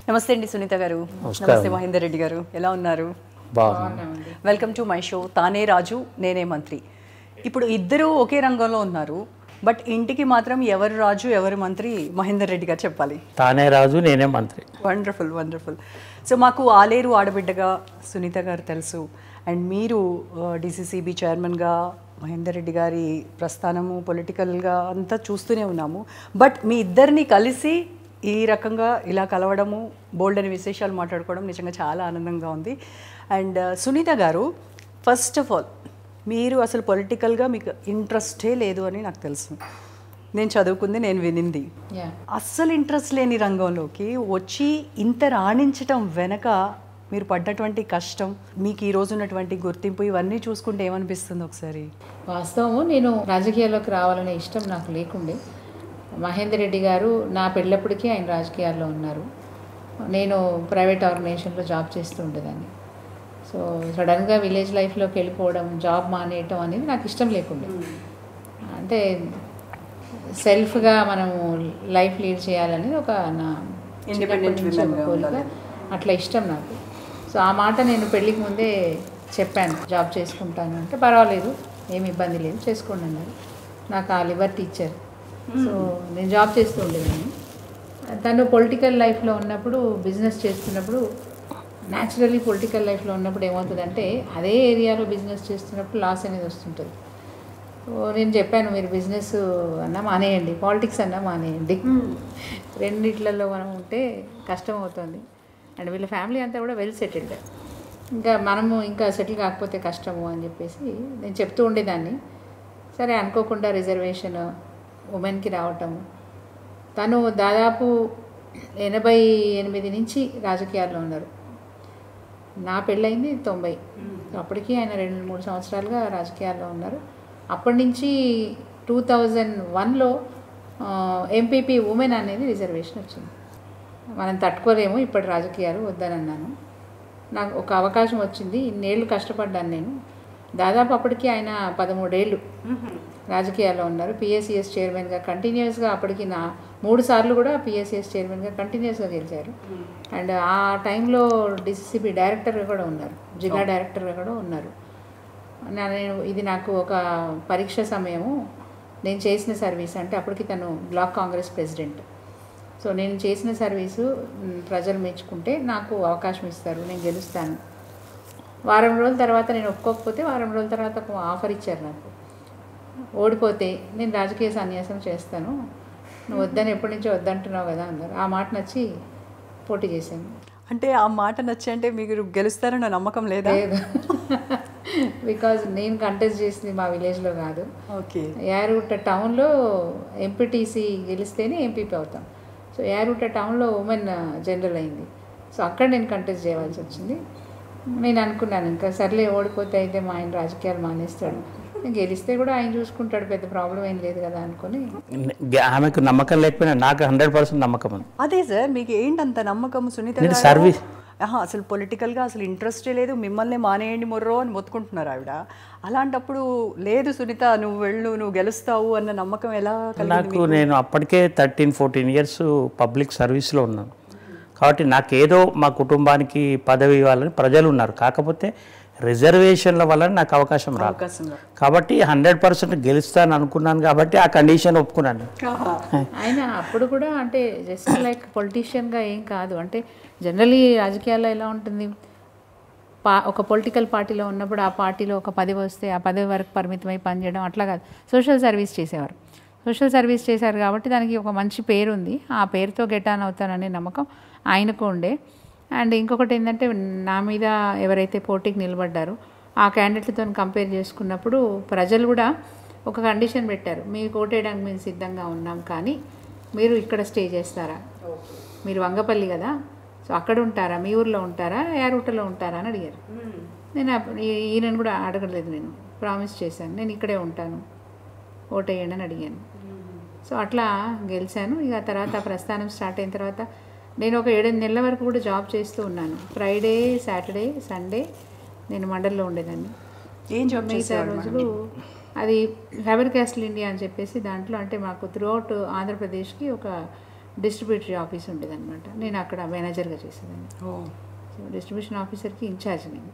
నమస్తే అండి సునీత గారు. నమస్తే మహేందర్ రెడ్డి గారు, ఎలా ఉన్నారు? వెల్కమ్ టు మై షో తానే రాజు నేనే మంత్రి. ఇప్పుడు ఇద్దరు ఒకే రంగంలో ఉన్నారు, బట్ ఇంటికి మాత్రం ఎవరు రాజు ఎవరు మంత్రి మహేందర్ రెడ్డి గారు చెప్పాలి. తానే రాజు నేనే మంత్రి. Wonderful wonderful. సో మాకు ఆలేరు ఆడబిడ్డగా సునీత గారు తెలుసు, అండ్ మీరు డిసిసిబి చైర్మన్గా మహేందర్ రెడ్డి గారి ప్రస్థానము పొలిటికల్గా అంతా చూస్తూనే ఉన్నాము. బట్ మీ ఇద్దరిని కలిసి ఈ రకంగా ఇలా కలవడము, బోల్డ్ అని విశేషాలు మాట్లాడుకోవడం నిజంగా చాలా ఆనందంగా ఉంది. అండ్ సునీత గారు, ఫస్ట్ ఆఫ్ ఆల్ మీరు అసలు పొలిటికల్గా మీకు ఇంట్రెస్టే లేదు అని నాకు తెలుసు. నేను చదువుకుంది, నేను వినింది. అస్సలు ఇంట్రెస్ట్ లేని రంగంలోకి వచ్చి ఇంత రాణించటం వెనక మీరు పడ్డటువంటి కష్టం, మీకు ఈ రోజు ఉన్నటువంటి గుర్తింపు, ఇవన్నీ చూసుకుంటే ఏమనిపిస్తుంది ఒకసారి? వాస్తవము, నేను రాజకీయాల్లోకి రావాలనే ఇష్టం నాకు లేకుండే. మహేందర్ రెడ్డి గారు నా పెళ్ళప్పటికీ ఆయన రాజకీయాల్లో ఉన్నారు. నేను ప్రైవేట్ ఆర్గనైజేషన్లో జాబ్ చేస్తూ ఉండేదాన్ని. సో సడన్గా విలేజ్ లైఫ్లోకి వెళ్ళిపోవడం, జాబ్ మానేయటం అనేది నాకు ఇష్టం లేకుండే. అంటే సెల్ఫ్గా మనము లైఫ్ లీడ్ చేయాలని ఒక నా కోరిక, అట్లా ఇష్టం నాకు. సో ఆ మాట నేను పెళ్ళికి ముందే చెప్పాను, జాబ్ చేసుకుంటాను అంటే పర్వాలేదు, ఏమి ఇబ్బంది లేదు, చేసుకోండి అన్నారు. నాకు ఆ లిబర్టీ ఇచ్చారు. సో నేను జాబ్ చేస్తూ ఉండేదాన్ని. తను పొలిటికల్ లైఫ్లో ఉన్నప్పుడు, బిజినెస్ చేస్తున్నప్పుడు, న్యాచురల్లీ పొలిటికల్ లైఫ్లో ఉన్నప్పుడు ఏమవుతుందంటే అదే ఏరియాలో బిజినెస్ చేస్తున్నప్పుడు లాస్ అనేది వస్తుంటుంది. సో నేను చెప్పాను, మీరు బిజినెస్ అన్నా మానేయండి, పాలిటిక్స్ అన్నా మానేయండి, రెండిట్లలో మనం ఉంటే కష్టం అవుతుంది. అండ్ వీళ్ళ ఫ్యామిలీ అంతా కూడా వెల్ సెటిల్డ్, ఇంకా మనము ఇంకా సెటిల్ కాకపోతే కష్టము అని చెప్పేసి నేను చెప్తూ ఉండేదాన్ని. సరే, అనుకోకుండా రిజర్వేషన్ ఉమెన్కి రావటము. తను దాదాపు 88 నుంచి రాజకీయాల్లో ఉన్నారు. నా పెళ్ళయింది 90. అప్పటికి ఆయన 2-3 సంవత్సరాలుగా రాజకీయాల్లో ఉన్నారు. అప్పటి నుంచి 2001లో ఎంపీపీ ఉమెన్ అనేది రిజర్వేషన్ వచ్చింది. మనం తట్టుకోలేము ఇప్పటి రాజకీయాలు, వద్దని అన్నాను. నాకు ఒక అవకాశం వచ్చింది, ఇన్నేళ్ళు కష్టపడ్డాను నేను. దాదాపు అప్పటికి ఆయన 13 ఏళ్ళు రాజకీయాల్లో ఉన్నారు. పిఎస్సిఎస్ చైర్మన్గా కంటిన్యూస్గా, అప్పటికి నా 3 సార్లు కూడా పిఎస్సిఎస్ చైర్మన్గా కంటిన్యూస్గా గెలిచారు. అండ్ ఆ టైంలో డిసిసిబి డైరెక్టర్గా కూడా ఉన్నారు, జిల్లా డైరెక్టర్గా కూడా ఉన్నారు. నేను ఇది నాకు ఒక పరీక్ష సమయము, నేను చేసిన సర్వీస్ అంటే అప్పటికి తను బ్లాక్ కాంగ్రెస్ ప్రెసిడెంట్. సో నేను చేసిన సర్వీసు ప్రజలు మెచ్చుకుంటే నాకు అవకాశం ఇస్తారు, నేను గెలుస్తాను. వారం రోజుల తర్వాత నేను ఒప్పుకోకపోతే వారం రోజుల తర్వాత ఒక ఆఫర్ ఇచ్చారు నాకు. ఓడిపోతే నేను రాజకీయ సన్యాసం చేస్తాను, నువ్వు వద్దని ఎప్పటి నుంచో వద్దంటున్నావు కదా అన్నారు. ఆ మాట నచ్చి పోటీ చేశాను. అంటే ఆ మాట నచ్చి అంటే మీరు గెలుస్తారన్న నమ్మకం లేదా? లేదు, బికాజ్ నేను కంటెస్ట్ చేసింది మా విలేజ్లో కాదు. ఓకే, యారుట టౌన్లో ఎంపీటీసీ గెలిస్తేనే ఎంపీపీ అవుతాం. సో యారుట టౌన్లో ఉమెన్ జనరల్ అయింది. సో అక్కడ నేను కంటెస్ట్ చేయవలసి వచ్చింది. నేను అనుకున్నాను, ఇంకా సర్లే, ఓడిపోతే అయితే మా ఆయన రాజకీయాలు మానేస్తాడు, గెలిస్తే కూడా ఆయన చూసుకుంటాడు, పెద్ద ప్రాబ్లం ఏం లేదు కదా అనుకుని. ఆమెకు నమ్మకం లేకపోయినా నాకు 100% నమ్మకం ఉంది. అదే సార్, మీకు ఏంటంత నమ్మకం సునీత? సర్వీస్ అసలు పొలిటికల్గా అసలు ఇంట్రెస్టే లేదు, మిమ్మల్ని మానేయండి మొర్రో అని మొత్తుకుంటున్నారు ఆవిడ. అలాంటప్పుడు లేదు సునీత, నువ్వు వెళ్ళు, నువ్వు గెలుస్తావు అన్న నమ్మకం ఎలా కలిగింది? నేను అప్పటికే 13-14 ఇయర్స్ పబ్లిక్ సర్వీస్లో ఉన్నాను కాబట్టి నాకేదో మా కుటుంబానికి పదవి ఇవ్వాలని ప్రజలు ఉన్నారు. కాకపోతే రిజర్వేషన్ల వల్ల నాకు అవకాశం రాదు కాబట్టి 100% గెలుస్తాను అనుకున్నాను కాబట్టి ఆ కండిషన్ ఒప్పుకున్నాను. ఆయన అప్పుడు కూడా అంటే జస్ట్ లైక్ పొలిటీషియన్గా ఏం కాదు, అంటే జనరలీ రాజకీయాల్లో ఎలా ఉంటుంది, ఒక పొలిటికల్ పార్టీలో ఉన్నప్పుడు ఆ పార్టీలో ఒక పదవి వస్తే ఆ పదవి వరకు పరిమితమై పనిచేయడం అట్లా కాదు, సోషల్ సర్వీస్ చేసేవారు. సోషల్ సర్వీస్ చేశారు కాబట్టి దానికి ఒక మంచి పేరు ఉంది, ఆ పేరుతో గెట్ ఆన్ అవుతాననే నమ్మకం ఆయనకు ఉండే. అండ్ ఇంకొకటి ఏంటంటే, నా మీద ఎవరైతే పోటీకి నిలబడ్డారో ఆ క్యాండిడేట్లతో కంపేర్ చేసుకున్నప్పుడు ప్రజలు కూడా ఒక కండిషన్ పెట్టారు, మీకు ఓటేయడానికి మేము సిద్ధంగా ఉన్నాం, కానీ మీరు ఇక్కడ స్టే చేస్తారా, మీరు వంగపల్లి కదా, సో అక్కడ ఉంటారా, మీ ఊర్లో ఉంటారా, యారుటలో ఉంటారా అని అడిగారు. నేను ఈయనను కూడా అడగలేదు, నేను ప్రామిస్ చేశాను, నేను ఇక్కడే ఉంటాను, ఓటేయండి అని అడిగాను. సో అట్లా గెలిచాను. ఇక తర్వాత ప్రస్థానం స్టార్ట్ అయిన తర్వాత నేను ఒక 7 నెలల వరకు కూడా జాబ్ చేస్తూ ఉన్నాను. ఫ్రైడే, సాటర్డే, సండే నేను మండల్లో ఉండేదాన్ని. ఏం జాబ్ మిగతా రోజులు అది ఫేవర్ క్యాస్టల్ ఇండియా అని చెప్పేసి దాంట్లో, అంటే మాకు త్రూఅవుట్ ఆంధ్రప్రదేశ్కి ఒక డిస్ట్రిబ్యూటరీ ఆఫీస్ ఉండేది అనమాట. నేను అక్కడ మేనేజర్గా చేసేదాన్ని. సో డిస్ట్రిబ్యూషన్ ఆఫీసర్కి ఇన్ఛార్జ్ నేను.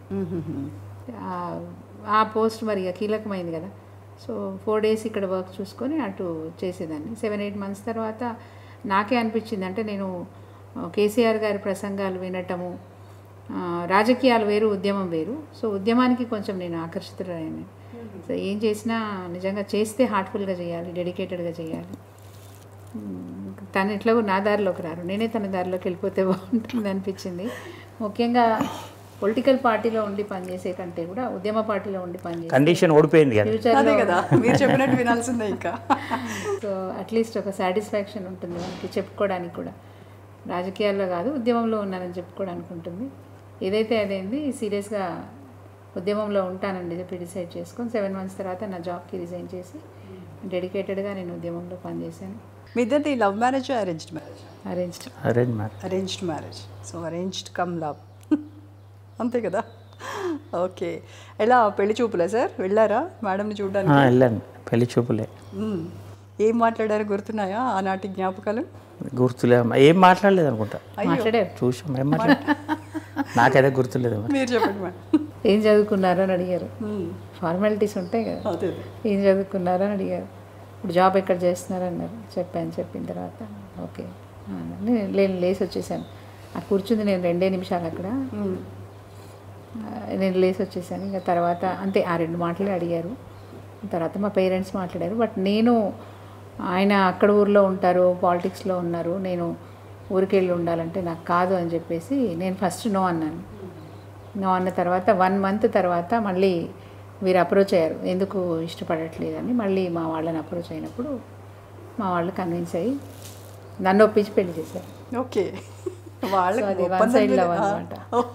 ఆ పోస్ట్ మరి కీలకమైంది కదా. సో 4 days ఇక్కడ వర్క్ చూసుకొని అటు చేసేదాన్ని. 7-8 months తర్వాత నాకే అనిపించింది, అంటే నేను కేసీఆర్ గారి ప్రసంగాలు వినటము, రాజకీయాలు వేరు, ఉద్యమం వేరు. సో ఉద్యమానికి కొంచెం నేను ఆకర్షితురాను. సో ఏం చేసినా నిజంగా చేస్తే హార్ట్ఫుల్గా చేయాలి, డెడికేటెడ్గా చేయాలి. తను ఎట్లాగో నా దారిలోకి రారు, నేనే తన దారిలోకి వెళ్ళిపోతే బాగుంటుంది అనిపించింది. ముఖ్యంగా పొలిటికల్ పార్టీలో ఉండి పనిచేసే కంటే కూడా ఉద్యమ పార్టీలో ఉండి పనిచేసే కండిషన్ ఓడిపోయింది ఫ్యూచర్లో కదా మీరు చెప్పినట్టు వినాల్సిందే ఇంకా. సో అట్లీస్ట్ ఒక సాటిస్ఫాక్షన్ ఉంటుంది మనకి చెప్పుకోవడానికి కూడా. రాజకీయాల్లో కాదు, ఉద్యమంలో ఉన్నానని చెప్పుకోవడానికి ఉంటుంది. ఏదైతే అదేంది సీరియస్గా ఉద్యమంలో ఉంటానని చెప్పి డిసైడ్ చేసుకొని 7 months తర్వాత నా జాబ్కి రిజైన్ చేసి డెడికేటెడ్గా నేను ఉద్యమంలో పనిచేశాను. మీ ఇద్దరిది love marriage, arranged marriage? Arranged marriage. So arranged cum love అంతే కదా. ఓకే. ఎలా పెళ్లి చూపులే సార్? వెళ్ళారా మేడంని చూడడానికి? వెళ్ళాను, పెళ్లి చూపులే. ఏం మాట్లాడారు, గుర్తున్నాయా ఆనాటి జ్ఞాపకాలు? గుర్తులే, ఏం మాట్లాడలేదు అనుకుంటా. మాట్లాడారు, చూసాం, ఏం మాట్లాడారు నాకైతే గుర్తులేదు. మీరు చెప్పండి మేడం. ఏం చదువుకున్నారో అని అడిగారు. ఫార్మాలిటీస్ ఉంటాయి కదా, ఏం చదువుకున్నారో అని అడిగారు. ఇప్పుడు జాబ్ ఎక్కడ చేస్తున్నారన్నారు. చెప్పిన తర్వాత ఓకే నేను లేచి వచ్చేసాను. ఆ కూర్చుంది నేను 2 నిమిషాలు అక్కడ, నేను లేచి వచ్చేసాను. ఇంకా తర్వాత అంతే, ఆ 2 మాటలు అడిగారు. తర్వాత మా పేరెంట్స్ మాట్లాడారు. బట్ నేను, ఆయన అక్కడ ఊర్లో ఉంటారు, పాలిటిక్స్లో ఉన్నారు, నేను ఊరికి వెళ్ళి ఉండాలంటే నాకు కాదు అని చెప్పేసి నేను ఫస్ట్ నో అన్నాను. నో అన్న తర్వాత 1 month తర్వాత మళ్ళీ వీరు అప్రోచ్ అయ్యారు, ఎందుకు ఇష్టపడట్లేదని. మళ్ళీ మా వాళ్ళని అప్రోచ్ అయినప్పుడు మా వాళ్ళు కన్విన్స్ అయ్యి నన్ను ఒప్పించి పెళ్లి చేశారు. ఓకే. అది 1 side లవ్ అనమాట.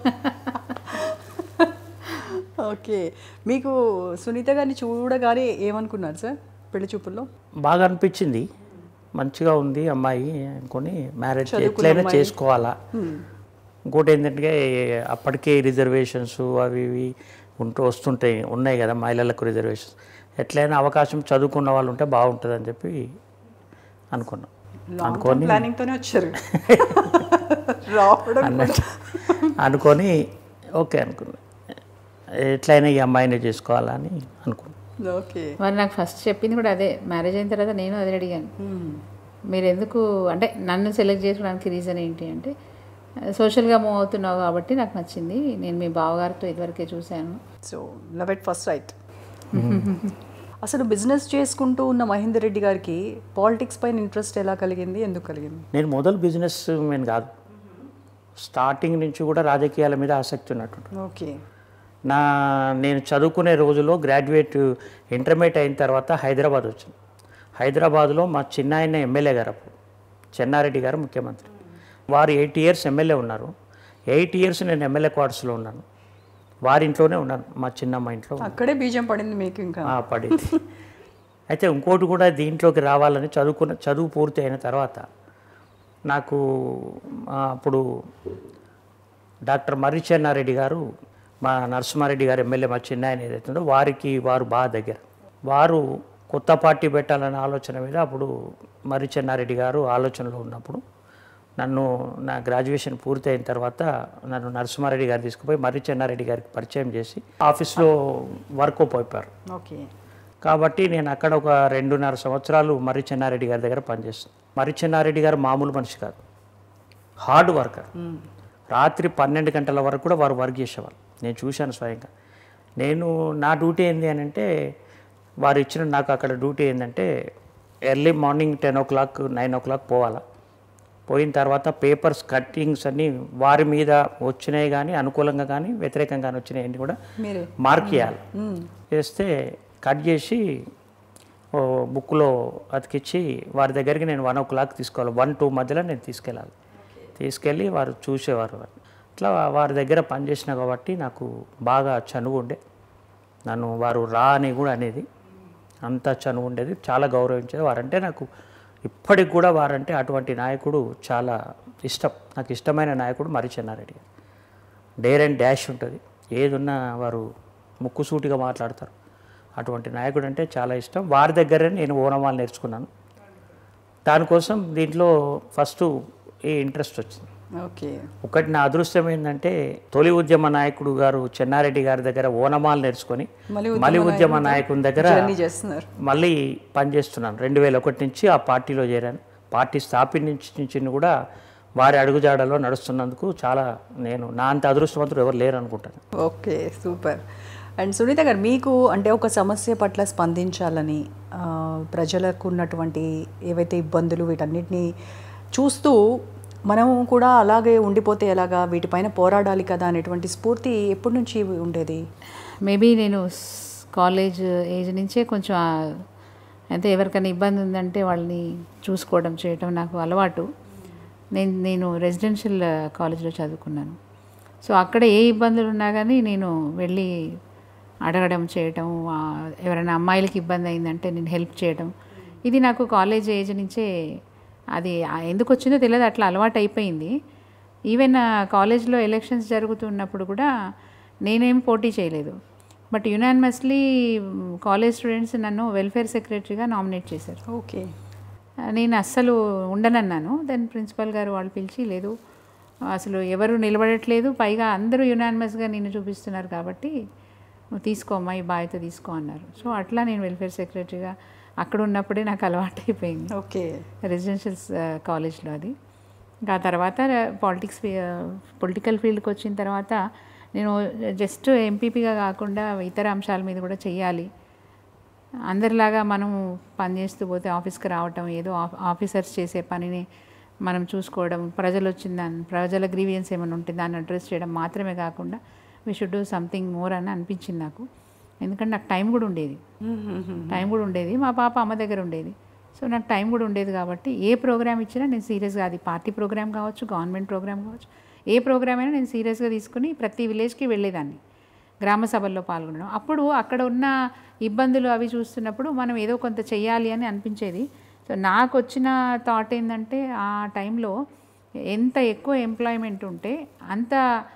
ఓకే. మీకు సునీత గారిని చూడగానే ఏమనుకున్నారు సార్ పెళ్లి చూపుల్లో? బాగా అనిపించింది, మంచిగా ఉంది అమ్మాయి అనుకొని మ్యారేజ్ ఎట్లయినా చేసుకోవాలా. ఇంకోటి ఏంటంటే అప్పటికే రిజర్వేషన్స్ అవి ఇవి ఉన్నాయి కదా మహిళలకు రిజర్వేషన్స్. ఎట్లయినా అవకాశం చదువుకున్న వాళ్ళు ఉంటే బాగుంటుంది అని చెప్పి అనుకున్నాం. ప్లానింగ్తోనే వచ్చారు అనుకొని ఓకే అనుకున్నాం, ఎట్లయినా ఈ అమ్మాయిని చేసుకోవాలని అనుకున్నాం. ఓకే. మరి నాకు ఫస్ట్ చెప్పింది కూడా అదే. మ్యారేజ్ అయిన తర్వాత నేను అదే అడిగాను, మీరు ఎందుకు అంటే నన్ను సెలెక్ట్ చేసుకోవడానికి రీజన్ ఏంటి అంటే, సోషల్గా మూవ్ అవుతున్నావు కాబట్టి నాకు నచ్చింది, నేను మీ బావగారితో ఇదివరకే చూశాను. So love at first sight. అసలు బిజినెస్ చేసుకుంటూ ఉన్న మహేందర్ రెడ్డి గారికి పాలిటిక్స్ పైన ఇంట్రెస్ట్ ఎలా కలిగింది, ఎందుకు కలిగింది? నేను మొదలు బిజినెస్ మెన్ కాదు, స్టార్టింగ్ నుంచి కూడా రాజకీయాల మీద ఆసక్తి ఉన్నట్టు. ఓకే. నేను చదువుకునే రోజుల్లో గ్రాడ్యుయేట్ ఇంటర్మీడియట్ అయిన తర్వాత హైదరాబాద్ వచ్చింది. హైదరాబాద్లో మా చిన్నాయన ఎమ్మెల్యే గారు, అప్పుడు చెన్నారెడ్డి గారు ముఖ్యమంత్రి. వారు 8 years ఎమ్మెల్యే ఉన్నారు. 8 years నేను ఎమ్మెల్యే క్వార్టర్స్లో ఉన్నాను, వారి ఇంట్లోనే ఉన్నాను, మా చిన్నమ్మ ఇంట్లో. అక్కడే బీజం పడింది మీకు? ఇంకా పడింది. అయితే ఇంకోటి కూడా దీంట్లోకి రావాలని చదువు పూర్తి అయిన తర్వాత నాకు అప్పుడు డాక్టర్ మర్రి చెన్నారెడ్డి గారు, మా నరసింహారెడ్డి గారు ఎమ్మెల్యే, మా చిన్నాయన ఏదైతుందో వారు బాగా దగ్గర. వారు కొత్త పార్టీ పెట్టాలనే ఆలోచన మీద అప్పుడు మర్రి చెన్నారెడ్డి గారు ఆలోచనలో ఉన్నప్పుడు నా గ్రాడ్యుయేషన్ పూర్తి అయిన తర్వాత నన్ను నరసింహారెడ్డి గారు తీసుకుపోయి మర్రి చెన్నారెడ్డి గారికి పరిచయం చేసి ఆఫీస్లో వర్క్ పోయిపోయారు. ఓకే. కాబట్టి నేను అక్కడ ఒక 2.5 సంవత్సరాలు మర్రి చెన్నారెడ్డి గారి దగ్గర పనిచేస్తాను. మర్రి చెన్నారెడ్డి గారు మామూలు మనిషి కాదు, హార్డ్ వర్కర్. రాత్రి 12 గంటల వరకు కూడా వారు వర్క్ చేసేవారు, నేను చూశాను స్వయంగా. నా డ్యూటీ ఏంటి అని అంటే, వారు ఇచ్చిన నాకు అక్కడ డ్యూటీ ఏంటంటే ఎర్లీ మార్నింగ్ 10 o'clock 9 o'clock పోవాలా. పోయిన తర్వాత పేపర్స్ కట్టింగ్స్ అన్నీ వారి మీద వచ్చినాయి కానీ అనుకూలంగా కానీ వ్యతిరేకంగా కానీ వచ్చినాయి అన్నీ కూడా మార్క్ చేయాలి. చేస్తే కట్ చేసి బుక్లో అతికిచ్చి వారి దగ్గరికి నేను 1 o'clock తీసుకోవాలి. 1-2 మధ్యలో నేను తీసుకెళ్ళి వారు చూసేవారు. అట్లా వారి దగ్గర పనిచేసిన కాబట్టి నాకు బాగా చనువు ఉండే. నన్ను వారు రా అని కూడా అనేది, అంత చనువు ఉండేది, చాలా గౌరవించేది. వారంటే నాకు ఇప్పటికి కూడా వారంటే అటువంటి నాయకుడు చాలా ఇష్టం. నాకు ఇష్టమైన నాయకుడు మర్రి చెన్నారెడ్డి గారు. డేర్ అండ్ డాష్ ఉంటుంది, ఏదున్నా వారు ముక్కుసూటిగా మాట్లాడతారు. అటువంటి నాయకుడు అంటే చాలా ఇష్టం. వారి దగ్గరే నేను ఓనమాలు నేర్చుకున్నాను. దానికోసం దీంట్లో ఫస్ట్ ఇంట్రెస్ట్ వచ్చింది. ఓకే. ఒకటి నా అదృష్టం ఏంటంటే తొలి ఉద్యమ నాయకుడు గారు చెన్నారెడ్డి గారి దగ్గర ఓనమాలు నేర్చుకొని మళ్ళీ ఉద్యమ నాయకుని దగ్గర మళ్ళీ పనిచేస్తున్నాను. 2001 నుంచి ఆ పార్టీలో చేరాను. పార్టీ స్థాపించి కూడా వారి అడుగుజాడలో నడుస్తున్నందుకు చాలా నా అంత అదృష్టవంతులు ఎవరు లేరు అనుకుంటాను. Okay, super. అండ్ సునీత గారు, మీకు అంటే ఒక సమస్య పట్ల స్పందించాలని, ప్రజలకు ఉన్నటువంటి ఏవైతే ఇబ్బందులు వీటన్నిటినీ చూస్తూ మనం కూడా అలాగే ఉండిపోతే ఎలాగా, వీటిపైన పోరాడాలి కదా అనేటువంటి స్ఫూర్తి ఎప్పటి నుంచి ఉండేది? మేబీ నేను కాలేజ్ ఏజ్ నుంచే కొంచెం అంటే ఎవరికైనా ఇబ్బంది ఉందంటే వాళ్ళని చూసుకోవడం చేయటం నాకు అలవాటు. నేను రెసిడెన్షియల్ కాలేజ్లో చదువుకున్నాను. సో అక్కడ ఏ ఇబ్బందులు ఉన్నా కానీ నేను వెళ్ళి అడగడం చేయటం, ఎవరైనా అమ్మాయిలకి ఇబ్బంది అయిందంటే నేను హెల్ప్ చేయడం, ఇది నాకు కాలేజ్ ఏజ్ నుంచే అది ఎందుకు వచ్చిందో తెలియదు, అట్లా అలవాటు అయిపోయింది. ఈవెన్ కాలేజ్లో ఎలక్షన్స్ జరుగుతున్నప్పుడు కూడా నేనేం పోటీ చేయలేదు, బట్ యునానిమస్లీ కాలేజ్ స్టూడెంట్స్ నన్ను వెల్ఫేర్ సెక్రటరీగా నామినేట్ చేశారు. ఓకే. నేను అస్సలు ఉండనన్నాను. దెన్ ప్రిన్సిపల్ గారు వాళ్ళు పిలిచి, లేదు అసలు ఎవరు నిలబడట్లేదు, పైగా అందరూ యునానిమస్గా నిన్ను చూపిస్తున్నారు కాబట్టి నువ్వు తీసుకోమ్మా, ఈ బాధ్యత తీసుకో అన్నారు. సో అట్లా నేను వెల్ఫేర్ సెక్రటరీగా అక్కడ ఉన్నప్పుడే నాకు అలవాటు అయిపోయింది. ఓకే. రెసిడెన్షియల్ కాలేజ్లో అది. ఇంకా తర్వాత పొలిటికల్ ఫీల్డ్కి వచ్చిన తర్వాత నేను జస్ట్ ఎంపీపీగా కాకుండా ఇతర అంశాల మీద కూడా చెయ్యాలి, అందరిలాగా మనం పనిచేస్తూ పోతే ఆఫీస్కి రావటం, ఏదో ఆఫీసర్స్ చేసే పనిని మనం చూసుకోవడం, ప్రజల గ్రీవియన్స్ ఏమైనా ఉంటే దాన్ని అడ్రస్ చేయడం మాత్రమే కాకుండా we should do something more అని అనిపించింది నాకు. ఎందుకంటే నాకు టైం కూడా ఉండేది, మా పాప అమ్మ దగ్గర ఉండేది. సో నాకు టైం కూడా ఉండేది కాబట్టి ఏ ప్రోగ్రామ్ ఇచ్చినా నేను సీరియస్గా, అది పార్టీ ప్రోగ్రామ్ కావచ్చు, గవర్నమెంట్ ప్రోగ్రామ్ కావచ్చు, ఏ ప్రోగ్రామ్ అయినా నేను సీరియస్గా తీసుకుని ప్రతి విలేజ్కి వెళ్ళేదాన్ని, గ్రామ సభల్లో పాల్గొనడం. అప్పుడు అక్కడ ఉన్న ఇబ్బందులు అవి చూస్తున్నప్పుడు మనం ఏదో కొంత చెయ్యాలి అని అనిపించేది. సో నాకు వచ్చిన థాట్ ఏంటంటే, ఆ టైంలో ఎంత ఎక్కువ ఎంప్లాయ్మెంట్ ఉంటే అంత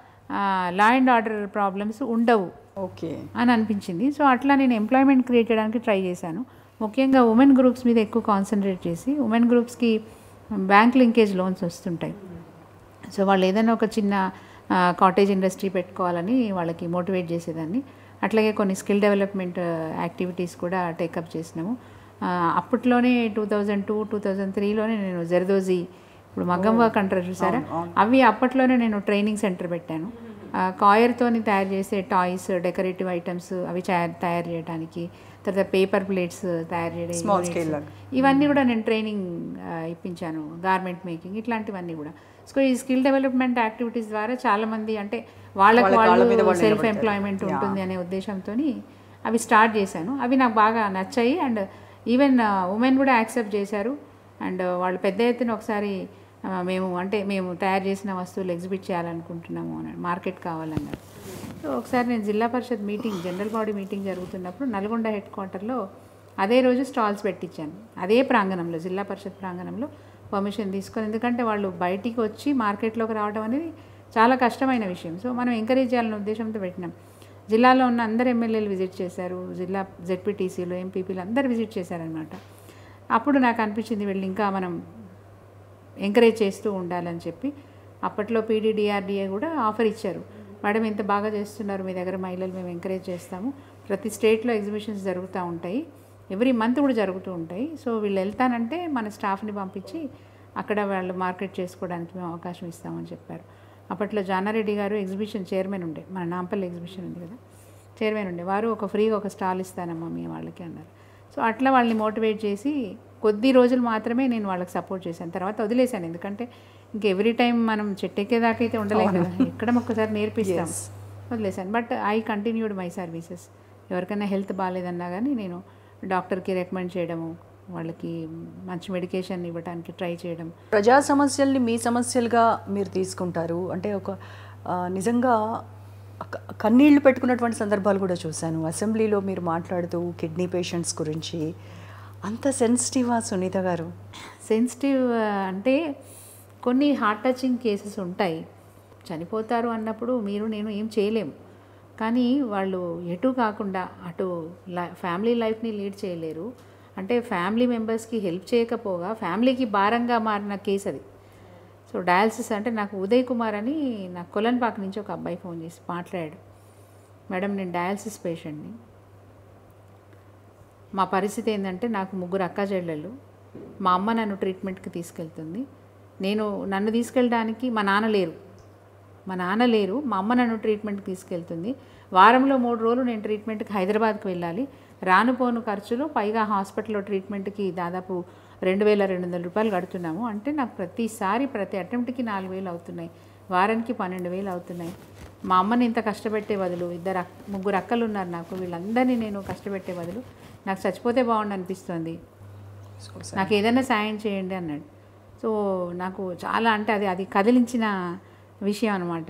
లా అండ్ ఆర్డర్ ప్రాబ్లమ్స్ ఉండవు ఓకే అని అనిపించింది. సో అట్లా నేను ఎంప్లాయ్మెంట్ క్రియేట్ చేయడానికి ట్రై చేశాను. ముఖ్యంగా ఉమెన్ గ్రూప్స్ మీద ఎక్కువ కాన్సన్ట్రేట్ చేసి, ఉమెన్ గ్రూప్స్కి బ్యాంక్ లింకేజ్ లోన్స్ వస్తుంటాయి. సో వాళ్ళు ఏదైనా ఒక చిన్న కాటేజ్ ఇండస్ట్రీ పెట్టుకోవాలని వాళ్ళకి మోటివేట్ చేసేదాన్ని. అట్లాగే కొన్ని స్కిల్ డెవలప్మెంట్ యాక్టివిటీస్ కూడా టేకప్ చేసినాము. అప్పట్లోనే 2002, 2003లోనే నేను జర్దోజీ, ఇప్పుడు మగ్గం వర్క్ అంటారు చూసారా, అవి అప్పట్లోనే నేను ట్రైనింగ్ సెంటర్ పెట్టాను. కాయర్తోని తయారు చేసే టాయ్స్, డెకరేటివ్ ఐటమ్స్ అవి తయారు చేయడానికి, తర్వాత పేపర్ ప్లేట్స్ తయారు చేయడం, ఇవన్నీ కూడా నేను ట్రైనింగ్ ఇప్పించాను. గార్మెంట్ మేకింగ్ ఇట్లాంటివన్నీ కూడా. సో ఈ స్కిల్ డెవలప్మెంట్ యాక్టివిటీస్ ద్వారా చాలామంది అంటే వాళ్ళు సెల్ఫ్ ఎంప్లాయ్మెంట్ ఉంటుంది అనే ఉద్దేశంతో అవి స్టార్ట్ చేశాను. అవి నాకు బాగా నచ్చాయి. అండ్ ఈవెన్ ఉమెన్ కూడా యాక్సెప్ట్ చేశారు. అండ్ వాళ్ళు పెద్ద ఎత్తున ఒకసారి మేము తయారు చేసిన వస్తువులు ఎగ్జిబిట్ చేయాలనుకుంటున్నాము అన్నాడు, మార్కెట్ కావాలన్నారు. సో ఒకసారి నేను Zilla Parishad meeting, general body meeting జరుగుతున్నప్పుడు నల్గొండ హెడ్ క్వార్టర్లో అదే రోజు స్టాల్స్ పెట్టించాను. అదే ప్రాంగణంలో, జిల్లా పరిషత్ ప్రాంగణంలో పర్మిషన్ తీసుకొని, ఎందుకంటే వాళ్ళు బయటికి వచ్చి మార్కెట్లోకి రావడం అనేది చాలా కష్టమైన విషయం. సో మనం ఎంకరేజ్ చేయాలనే ఉద్దేశంతో పెట్టినాం. జిల్లాలో ఉన్న అందరు ఎమ్మెల్యేలు విజిట్ చేశారు, జిల్లా జెడ్పీటీసీలు, ఎంపీపీలు అందరు విజిట్ చేశారనమాట. అప్పుడు నాకు అనిపించింది వీళ్ళు ఇంకా మనం ఎంకరేజ్ చేస్తూ ఉండాలని చెప్పి, అప్పట్లో పీడీడీఆర్డీఏ కూడా ఆఫర్ ఇచ్చారు, మేడం ఇంత బాగా చేస్తున్నారు మీ దగ్గర మహిళలు, మేము ఎంకరేజ్ చేస్తాము, ప్రతి స్టేట్లో ఎగ్జిబిషన్స్ జరుగుతూ ఉంటాయి, ఎవ్రీ మంత్ కూడా జరుగుతూ ఉంటాయి, సో వీళ్ళు వెళ్తానంటే మన స్టాఫ్ని పంపించి అక్కడ వాళ్ళు మార్కెట్ చేసుకోవడానికి మేము అవకాశం ఇస్తామని చెప్పారు. అప్పట్లో జానారెడ్డి గారు ఎగ్జిబిషన్ చైర్మన్ ఉండే, మన నాంపల్లి ఎగ్జిబిషన్ ఉంది కదా, చైర్మన్ ఉండే, వారు ఫ్రీగా ఒక స్టాల్ ఇస్తానమ్మా మీ వాళ్ళకి అన్నారు. సో అట్లా వాళ్ళని మోటివేట్ చేసి కొద్ది రోజులు మాత్రమే నేను వాళ్ళకి సపోర్ట్ చేశాను, తర్వాత వదిలేశాను. ఎందుకంటే ఇంక ఎవ్రీ టైం మనం చెట్టెక్కేదాకా అయితే ఉండలేము కదా, ఎక్కడ ఒక్కసారి నేర్పిస్తాం, వదిలేశాను. But I continued my services. ఎవరికైనా హెల్త్ బాగాలేదన్నా కానీ నేను డాక్టర్కి రికమెండ్ చేయడము, వాళ్ళకి మంచి మెడికేషన్ ఇవ్వడానికి ట్రై చేయడం. ప్రజా సమస్యల్ని మీ సమస్యలుగా మీరు తీసుకుంటారు అంటే, ఒక నిజంగా కన్నీళ్లు పెట్టుకున్నటువంటి సందర్భాలు కూడా చూశాను. అసెంబ్లీలో మీరు మాట్లాడుతూ కిడ్నీ పేషెంట్స్ గురించి. అంత సెన్సిటివా సునీత గారు? సెన్సిటివ్ అంటే కొన్ని హార్ట్ టచింగ్ కేసెస్ ఉంటాయి, చనిపోతారు అన్నప్పుడు నేను ఏం చేయలేము. కానీ వాళ్ళు ఎటు కాకుండా అటు ఫ్యామిలీ లైఫ్ని లీడ్ చేయలేరు, అంటే ఫ్యామిలీ మెంబర్స్కి హెల్ప్ చేయకపోగా ఫ్యామిలీకి భారంగా మారిన కేసు అది. సో డయాలసిస్ అంటే నాకు ఉదయ్ కుమార్ అని నాకు కొలన్పాక నుంచి ఒక అబ్బాయి ఫోన్ చేసి మాట్లాడాడు, మేడం నేను డయాలసిస్ పేషెంట్ని, మా పరిస్థితి ఏంటంటే నాకు 3 అక్క చెల్లెళ్ళు, మా అమ్మ నన్ను ట్రీట్మెంట్కి తీసుకెళ్తుంది, నన్ను తీసుకెళ్ళడానికి మా నాన్న లేరు, మా అమ్మ నన్ను ట్రీట్మెంట్కి తీసుకెళ్తుంది, వారంలో 3 రోజులు నేను ట్రీట్మెంట్కి హైదరాబాద్కి వెళ్ళాలి, రానుపోను ఖర్చులు పైగా హాస్పిటల్లో ట్రీట్మెంట్కి దాదాపు 2,200 రూపాయలు కడుతున్నాము. అంటే నాకు ప్రతి అటెంప్ట్కి 4,000 అవుతున్నాయి, వారానికి 12,000 అవుతున్నాయి. మా అమ్మని ఇంత కష్టపెట్టే బదులు 3 అక్కలు ఉన్నారు నాకు, వీళ్ళందరినీ నేను కష్టపెట్టే బదులు నాకు చచ్చిపోతే బాగుండు అనిపిస్తుంది, నాకు ఏదైనా సాయం చేయండి అన్నాడు. సో నాకు చాలా అంటే అది కదిలించిన విషయం అనమాట.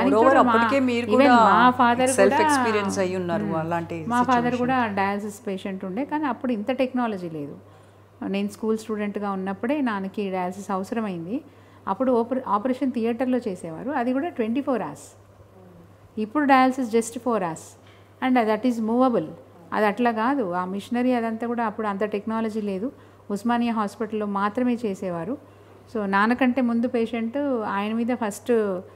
మా ఫాదర్ కూడా డయాలసిస్ పేషెంట్ ఉండే, కానీ అప్పుడు ఇంత టెక్నాలజీ లేదు. నేను స్కూల్ స్టూడెంట్గా ఉన్నప్పుడే నాన్నకి డయాలసిస్ అవసరమైంది. అప్పుడు ఆపరేషన్ థియేటర్లో చేసేవారు, అది కూడా 24 hours. ఇప్పుడు dialysis just 4 hours and that is movable. అది అట్లా కాదు, ఆ మిషనరీ అదంతా కూడా అప్పుడు అంత టెక్నాలజీ లేదు, ఉస్మానియా హాస్పిటల్లో మాత్రమే చేసేవారు. సో నాన్నకంటే ముందు పేషెంట్ ఆయన మీద ఫస్ట్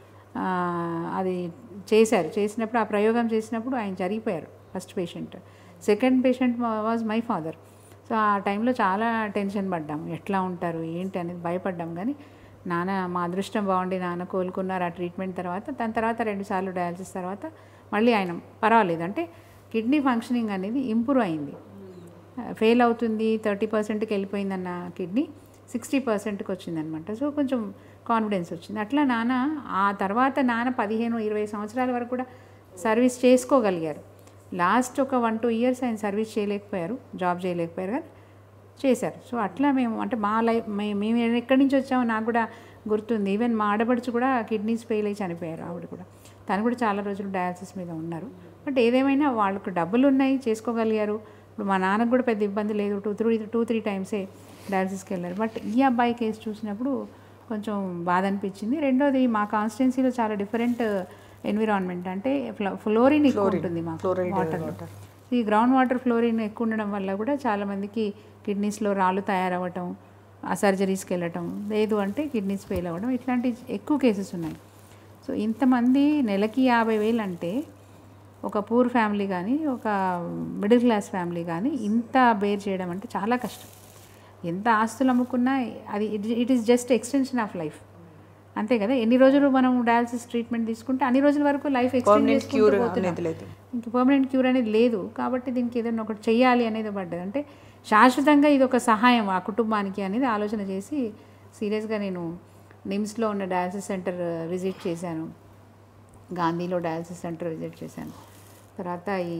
అది చేసినప్పుడు ఆ ప్రయోగం చేసినప్పుడు ఆయన జరిగిపోయారు first patient. Second patient was my father. So ఆ టైంలో చాలా టెన్షన్ పడ్డాము, ఎట్లా ఉంటారు ఏంటి అనేది భయపడ్డాం. కానీ మా అదృష్టం బాగుండి నాన్న కోలుకున్నారు ఆ ట్రీట్మెంట్ తర్వాత. దాని తర్వాత 2 సార్లు డయాలసిస్ తర్వాత మళ్ళీ ఆయన పర్వాలేదు, అంటే కిడ్నీ ఫంక్షనింగ్ అనేది ఇంప్రూవ్ అయింది. ఫెయిల్ అవుతుంది 30%కి వెళ్ళిపోయిందన్న కిడ్నీ 60%కి వచ్చిందనమాట. సో కొంచెం కాన్ఫిడెన్స్ వచ్చింది. అట్లా ఆ తర్వాత 15-20 సంవత్సరాల వరకు కూడా సర్వీస్ చేసుకోగలిగారు. లాస్ట్ ఒక 1-2 years ఆయన సర్వీస్ చేయలేకపోయారు, జాబ్ చేయలేకపోయారు, కానీ చేశారు. సో అట్లా మేము అంటే మా లైఫ్ మేము ఎక్కడి నుంచి వచ్చామో నాకు కూడా గుర్తుంది. ఈవెన్ మా ఆడపడుచు కూడా కిడ్నీస్ ఫెయిల్ అయ్యి చనిపోయారు. ఆవిడ కూడా, తను కూడా చాలా రోజులు డయాలసిస్ మీద ఉన్నారు. బట్ ఏదేమైనా వాళ్ళకు డబ్బులు ఉన్నాయి, చేసుకోగలిగారు. ఇప్పుడు మా నాన్నకు కూడా పెద్ద ఇబ్బంది లేదు, 2-3 టైమ్సే డయాలసిస్కి వెళ్ళారు. బట్ ఈ అబ్బాయి కేసు చూసినప్పుడు కొంచెం బాధ అనిపించింది. రెండోది మా కాన్స్టిట్యున్సీలో చాలా డిఫరెంట్ ఎన్విరాన్మెంట్, అంటే ఫ్లోరిన్ ఎక్కువ ఉంటుంది మాకు వాటర్లో. ఈ గ్రౌండ్ వాటర్ ఫ్లోరిన్ ఎక్కువ ఉండడం వల్ల కూడా చాలామందికి కిడ్నీస్లో రాళ్ళు తయారవ్వటం, ఆ సర్జరీస్కి వెళ్ళటం, లేదు అంటే కిడ్నీస్ ఫెయిల్ అవ్వడం, ఇట్లాంటి ఎక్కువ కేసెస్ ఉన్నాయి. సో ఇంతమంది నెలకి 50,000 అంటే ఒక పూర్ ఫ్యామిలీ కానీ ఒక మిడిల్ క్లాస్ ఫ్యామిలీ కానీ ఇంత బేర్ చేయడం అంటే చాలా కష్టం. ఎంత ఆస్తులు అమ్ముకున్నా అది it is just extension of life, అంతే కదా. ఎన్ని రోజులు మనం డయాలసిస్ ట్రీట్మెంట్ తీసుకుంటే అన్ని రోజుల వరకు లైఫ్ ఎక్స్టెండ్ చేసుకుంటూ పోతున్నాం. ఇంక పర్మనెంట్ క్యూర్ అనేది లేదు. కాబట్టి దీనికి ఏదైనా ఒకటి చెయ్యాలి అనేది పడ్డది. అంటే శాశ్వతంగా ఇది ఒక సహాయం ఆ కుటుంబానికి అనేది ఆలోచన చేసి సీరియస్గా నేను నిమ్స్లో ఉన్న డయాలసిస్ సెంటర్ విజిట్ చేశాను, గాంధీలో డయాలసిస్ సెంటర్ విజిట్ చేశాను. తర్వాత ఈ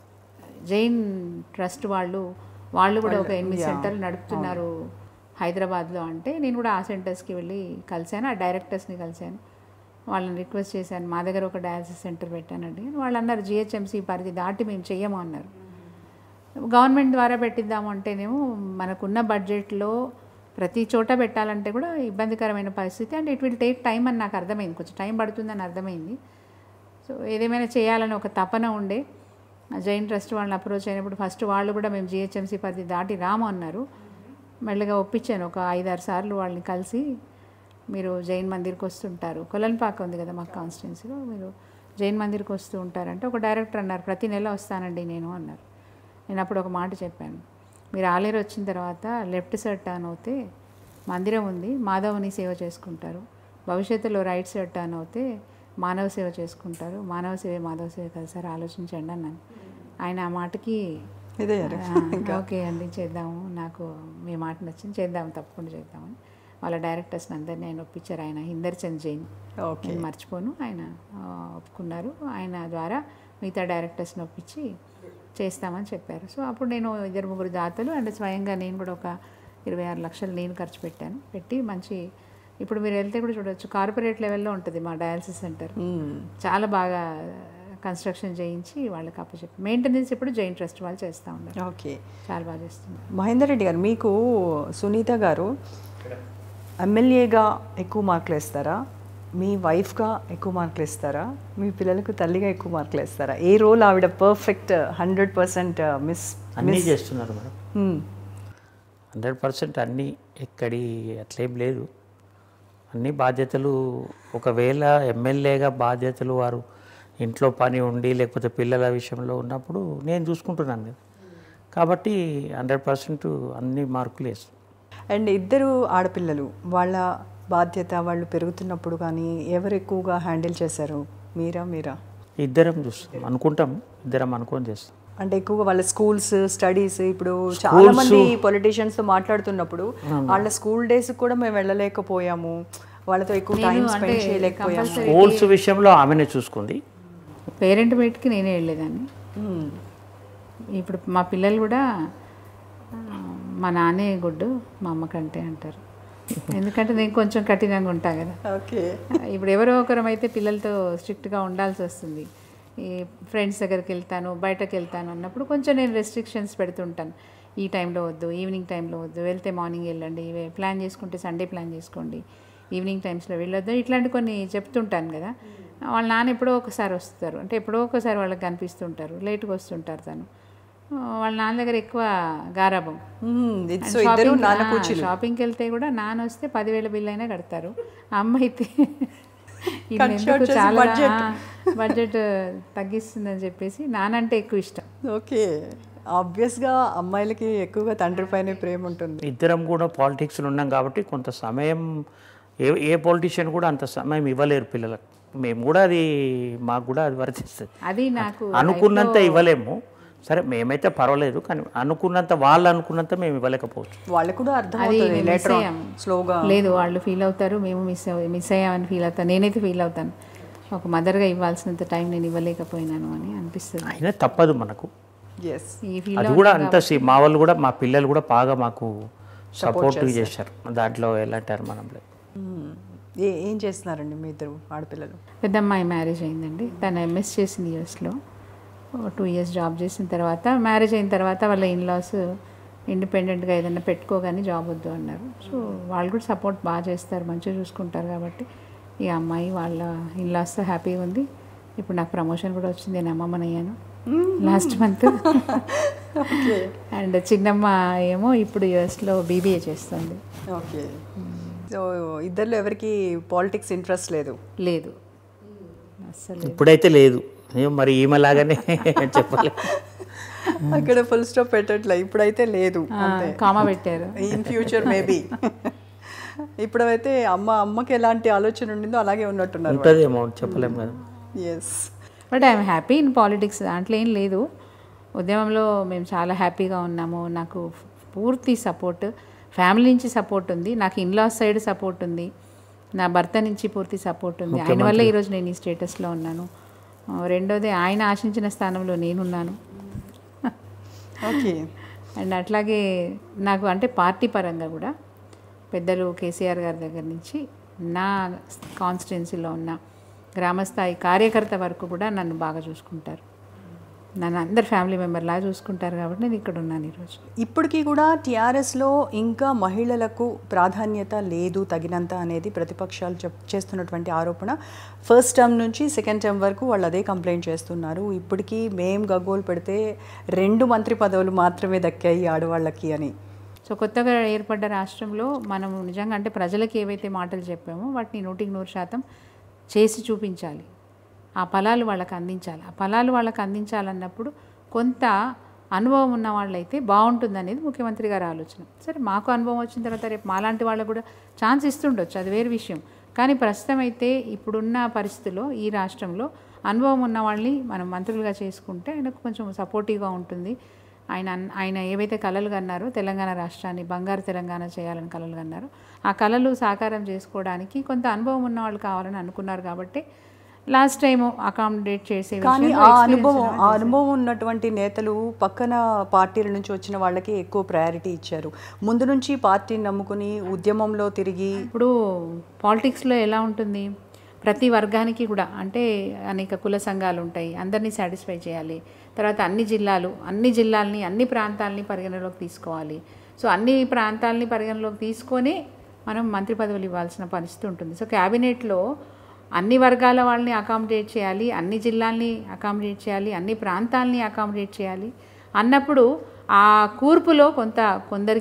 జైన్ ట్రస్ట్ వాళ్ళు కూడా ఒక 8 సెంటర్లు నడుపుతున్నారు హైదరాబాద్లో. అంటే నేను కూడా ఆ సెంటర్స్కి వెళ్ళి కలిశాను, ఆ డైరెక్టర్స్ని కలిశాను, వాళ్ళని రిక్వెస్ట్ చేశాను, మా దగ్గర ఒక డయాలసిస్ సెంటర్ పెట్టానండి. వాళ్ళు అన్నారు GHMC పరిధి దాటి మేము చెయ్యము అన్నారు. గవర్నమెంట్ ద్వారా పెట్టిద్దాము అంటేనేమో మనకున్న బడ్జెట్లో ప్రతి చోట పెట్టాలంటే కూడా ఇబ్బందికరమైన పరిస్థితి, and it will take time అని నాకు అర్థమైంది, కొంచెం టైం పడుతుందని అర్థమైంది. సో ఏదేమైనా చేయాలని ఒక తపన ఉండే. జైన్ ట్రస్ట్ వాళ్ళని అప్రోచ్ అయినప్పుడు ఫస్ట్ వాళ్ళు కూడా మేము GHMC పరిధి దాటి రాము అన్నారు. మెల్లగా ఒప్పించాను, ఒక 5-6 సార్లు వాళ్ళని కలిసి, మీరు జైన్ మందిర్కి వస్తుంటారు, కొలన్పాక ఉంది కదా మాకు కాన్స్టిట్యున్సీలో, మీరు జైన్ మందిర్కి వస్తూ ఉంటారంటే ఒక డైరెక్టర్ అన్నారు, ప్రతి నెల వస్తానండి నేను అన్నారు. నేను అప్పుడు ఒక మాట చెప్పాను, మీరు ఆలేరు వచ్చిన తర్వాత లెఫ్ట్ సైడ్ టర్న్ అవుతే మందిరం ఉంది, మాధవుని సేవ చేసుకుంటారు, భవిష్యత్తులో రైట్ సైడ్ టర్న్ అవుతే మానవ సేవ చేసుకుంటారు, మానవ సేవ మాధవ సేవ కదా సార్, ఆలోచించండి అన్నాను. ఆయన ఆ మాటకి ఓకే అండి చేద్దాము, నాకు మీ మాట నచ్చింది, చేద్దాము తప్పకుండా చేద్దామని వాళ్ళ డైరెక్టర్స్ని అందరినీ ఆయన ఒప్పించారు. ఆయన హిందర్ చంద్ జైన్, నేను మర్చిపోను, ఆయన ఒప్పుకున్నారు. ఆయన ద్వారా మిగతా డైరెక్టర్స్ని ఒప్పించి చేస్తామని చెప్పారు. సో అప్పుడు నేను 2-3 దాతలు అండ్ స్వయంగా నేను కూడా ఒక 26 లక్షలు నేను ఖర్చు పెట్టి మంచి, ఇప్పుడు మీరు వెళ్తే కూడా చూడవచ్చు కార్పొరేట్ లెవెల్లో ఉంటుంది మా డయాలసిస్ సెంటర్, చాలా బాగా కన్స్ట్రక్షన్ చేయించి వాళ్ళకి అప్పచెప్పి మెయింటెనెన్స్ ఇప్పుడు జైన్ ట్రస్ట్ వాళ్ళు చేస్తూ ఉన్నారు. ఓకే, చాలా బాగా చేస్తున్నారు. మహేందర్ రెడ్డి గారు, మీకు సునీత గారు ఎమ్మెల్యేగా ఎక్కువ మార్కులు వేస్తారా, మీ వైఫ్గా ఎక్కువ మార్కులు ఇస్తారా, మీ పిల్లలకు తల్లిగా ఎక్కువ మార్కులు ఇస్తారా? ఏ రోల్ ఆవిడ పర్ఫెక్ట్ 100% మిస్ అన్నీ చేస్తున్నారు మేడం. 100% అన్నీ ఎక్కడి అట్లేం లేదు. అన్ని బాధ్యతలు ఒకవేళ ఎమ్మెల్యేగా బాధ్యతలు వారు ఇంట్లో పని ఉండి లేకపోతే పిల్లల విషయంలో ఉన్నప్పుడు నేను చూసుకుంటున్నాను కదా, కాబట్టి 100% అన్ని మార్కులు వేస్తాను. అండ్ ఇద్దరు ఆడపిల్లలు, వాళ్ళ బాధ్యత వాళ్ళు పెరుగుతున్నప్పుడు కానీ ఎవరు ఎక్కువగా హ్యాండిల్ చేశారు? మీరా? ఇద్దరం చూస్తాం, అనుకుంటాం, ఇద్దరం అనుకొని చేస్తాం. అంటే ఎక్కువగా వాళ్ళ స్కూల్స్ స్టడీస్, ఇప్పుడు చాలా మంది పొలిటీషియన్స్తో మాట్లాడుతున్నప్పుడు వాళ్ళ స్కూల్ డేస్ కూడా మేము వెళ్ళలేకపోయాము, వాళ్ళతో ఎక్కువ టైం స్పెండ్ చేయలేకపోయాము. స్కూల్స్ విషయంలో ఆమెనే చూసుకుంది. పేరెంట్ మీట్కి నేనే వెళ్ళేదాన్ని. ఇప్పుడు మా పిల్లలు కూడా మా నాన్నే గుడ్డు మా అమ్మ కంటే అంటారు, ఎందుకంటే నేను కొంచెం కఠినంగా ఉంటాను కదా. ఓకే. ఇప్పుడు ఎవరో ఒకరం అయితే పిల్లలతో స్ట్రిక్ట్గా ఉండాల్సి వస్తుంది. ఈ ఫ్రెండ్స్ దగ్గరికి వెళ్తాను, బయటకు వెళ్తాను అన్నప్పుడు కొంచెం నేను రెస్ట్రిక్షన్స్ పెడుతుంటాను. ఈ టైంలో వద్దు, ఈవినింగ్ టైంలో వద్దు, వెళ్తే మార్నింగ్ వెళ్ళండి, ప్లాన్ చేసుకుంటే సండే ప్లాన్ చేసుకోండి, ఈవినింగ్ టైమ్స్లో వెళ్ళొద్దు, ఇట్లాంటి కొన్ని చెప్తుంటాను కదా. వాళ్ళ నాన్న ఎప్పుడో ఒకసారి వస్తారు, అంటే ఎప్పుడో ఒకసారి వాళ్ళకి కనిపిస్తుంటారు, లేట్గా వస్తుంటారు. తను వాళ్ళ నాన్న దగ్గర ఎక్కువ గారాబం. షాపింగ్కి వెళ్తే కూడా నాన్న వస్తే 10,000 బిల్ అయినా కడతారు, అమ్మ అయితే చాలా బడ్జెట్ తగ్గిస్తుందని చెప్పేసి నానంటే ఎక్కువ ఇష్టం. ఓకే. ఆబ్వియస్గా అమ్మాయిలకి ఎక్కువగా తండ్రి పైన ప్రేమ ఉంటుంది. ఇద్దరం కూడా పాలిటిక్స్లో ఉన్నాం కాబట్టి కొంత సమయం ఏ పొలిటీషియన్ కూడా అంత సమయం ఇవ్వలేరు పిల్లలకు. మేము కూడా అది మాకు కూడా అది వర్తిస్తుంది. అది నాకు అనుకున్నంత ఇవ్వలేము, సరే మేమైతే పర్వాలేదు, కానీ అనుకున్నంత వాళ్ళు అనుకున్నంత మేము ఇవ్వలేకపోవచ్చు. వాళ్ళు కూడా స్లోగా లేదు, వాళ్ళు ఫీల్ అవుతారు, మేము మిస్ అయ్యామని ఫీల్ అవుతాను. నేనైతే ఫీల్ అవుతాను, ఒక మదర్గా ఇవ్వాల్సినంత టైం నేను ఇవ్వలేకపోయినాను అని అనిపిస్తుంది. అయినా తప్పదు మనకు, ఈ ఫీల్ అది కూడా అంత. మా వాళ్ళు కూడా, మా పిల్లలు కూడా బాగా మాకు సపోర్ట్ చేశారు, దాంట్లో ఎలాంటి అనుమానం లేదు. ఏం చేస్తున్నారండి మీ ఇద్దరు ఆడపిల్లలు? పెద్ద అమ్మాయి మ్యారేజ్ అయిందండి, తను ఎంఎస్ చేసింది యూఎస్లో. 2 years జాబ్ చేసిన తర్వాత, మ్యారేజ్ అయిన తర్వాత వాళ్ళ ఇన్లాస్ ఇండిపెండెంట్గా ఏదైనా పెట్టుకోగానే జాబ్ వద్దు అన్నారు. సో వాళ్ళు కూడా సపోర్ట్ బాగా చేస్తారు, మంచిగా చూసుకుంటారు. కాబట్టి ఈ అమ్మాయి వాళ్ళ ఇన్లాస్తో హ్యాపీగా ఉంది. ఇప్పుడు నాకు ప్రమోషన్ కూడా వచ్చింది, నేను అమ్మమ్మనయ్యాను లాస్ట్ మంత్. అండ్ చిన్నమ్మ ఏమో ఇప్పుడు యూఎస్లో బీబీఏ చేస్తుంది. ఓకే. సో ఇద్దరిలో ఎవరికి పాలిటిక్స్ ఇంట్రెస్ట్ లేదు? లేదు అసలు, ఇప్పుడైతే లేదు. మరి ఈమెలాగానే చెప్పలేదు, అక్కడ ఫుల్ స్టాప్ పెట్టట్లే, ఇప్పుడైతే లేదు, కామా పెట్టారు. In future maybe. ఇప్పుడైతే అమ్మకి ఎలాంటి ఆలోచన ఉండిందో అలాగే ఉన్నట్టున్నారు. ఉంటుందేమో, చెప్పలేము కదా. Yes, but I'm happy in politics, దాంట్లో ఏం లేదు. ఉద్యమంలో మేము చాలా హ్యాపీగా ఉన్నాము. నాకు పూర్తి సపోర్ట్ ఫ్యామిలీ నుంచి సపోర్ట్ ఉంది, నాకు ఇన్లాస్ సైడ్ సపోర్ట్ ఉంది, నా భర్త నుంచి పూర్తి సపోర్ట్ ఉంది. ఆయన వల్ల ఈరోజు నేను ఈ స్టేటస్లో ఉన్నాను. రెండోది, ఆయన ఆశించిన స్థానంలో నేనున్నాను. ఓకే. అండ్ అట్లాగే నాకు అంటే పార్టీ పరంగా కూడా పెద్దలు కేసీఆర్ గారి దగ్గర నుంచి నా కాన్స్టిట్యున్సీలో ఉన్న గ్రామస్థాయి కార్యకర్త వరకు కూడా నన్ను బాగా చూసుకుంటారు, నన్ను అందరు ఫ్యామిలీ మెంబర్లా చూసుకుంటారు. కాబట్టి నేను ఇక్కడ ఉన్నాను ఈరోజు. ఇప్పటికీ కూడా టీఆర్ఎస్లో ఇంకా మహిళలకు ప్రాధాన్యత లేదు తగినంత అనేది ప్రతిపక్షాలు చేస్తున్నటువంటి ఆరోపణ. ఫస్ట్ టర్మ్ నుంచి సెకండ్ టర్మ్ వరకు వాళ్ళు అదే కంప్లైంట్ చేస్తున్నారు. ఇప్పటికీ మేము గగ్గోలు పెడితే 2 మంత్రి పదవులు మాత్రమే దక్కాయి ఆడవాళ్ళకి అని. సో కొత్తగా ఏర్పడ్డ రాష్ట్రంలో మనం నిజంగా అంటే ప్రజలకు ఏవైతే మాటలు చెప్పామో వాటిని 100% చేసి చూపించాలి, ఆ ఫలాలు వాళ్ళకి అందించాలి. ఆ ఫలాలు వాళ్ళకి అందించాలన్నప్పుడు కొంత అనుభవం ఉన్న వాళ్ళైతే బాగుంటుంది అనేది ముఖ్యమంత్రి గారి ఆలోచన. సరే, మాకు అనుభవం వచ్చిన తర్వాత రేపు మాలాంటి వాళ్ళకు కూడా ఛాన్స్ ఇస్తుండొచ్చు, అది వేరే విషయం. కానీ ప్రస్తుతం అయితే ఇప్పుడున్న పరిస్థితుల్లో ఈ రాష్ట్రంలో అనుభవం ఉన్న వాళ్ళని మనం మంత్రులుగా చేసుకుంటే ఆయనకు కొంచెం సపోర్టివ్గా ఉంటుంది. ఆయన ఏవైతే కలలు కన్నారో తెలంగాణ రాష్ట్రాన్ని బంగారు తెలంగాణ చేయాలని కలలు కన్నారో ఆ కలలు సాకారం చేసుకోవడానికి కొంత అనుభవం ఉన్న వాళ్ళు కావాలని అనుకున్నారు. కాబట్టి లాస్ట్ టైం అకామిడేట్ చేసే, కానీ ఆ అనుభవం ఉన్నటువంటి నేతలు పక్కన పార్టీల నుంచి వచ్చిన వాళ్ళకి ఎక్కువ ప్రయారిటీ ఇచ్చారు. ముందు నుంచి పార్టీని నమ్ముకుని ఉద్యమంలో తిరిగి, ఇప్పుడు పాలిటిక్స్లో ఎలా ఉంటుంది, ప్రతి వర్గానికి కూడా అంటే అనేక కుల సంఘాలు ఉంటాయి, అందరినీ సాటిస్ఫై చేయాలి. తర్వాత అన్ని జిల్లాల్ని అన్ని ప్రాంతాలని పరిగణలోకి తీసుకోవాలి. సో అన్ని ప్రాంతాలని పరిగణలోకి తీసుకొని మనం మంత్రి పదవులు ఇవ్వాల్సిన పరిస్థితి ఉంటుంది. సో క్యాబినెట్లో అన్ని వర్గాల వాళ్ళని అకామిడేట్ చేయాలి, అన్ని జిల్లాల్ని అకామిడేట్ చేయాలి, అన్ని ప్రాంతాలని అకామిడేట్ చేయాలి అన్నప్పుడు ఆ కూర్పులో కొందరికి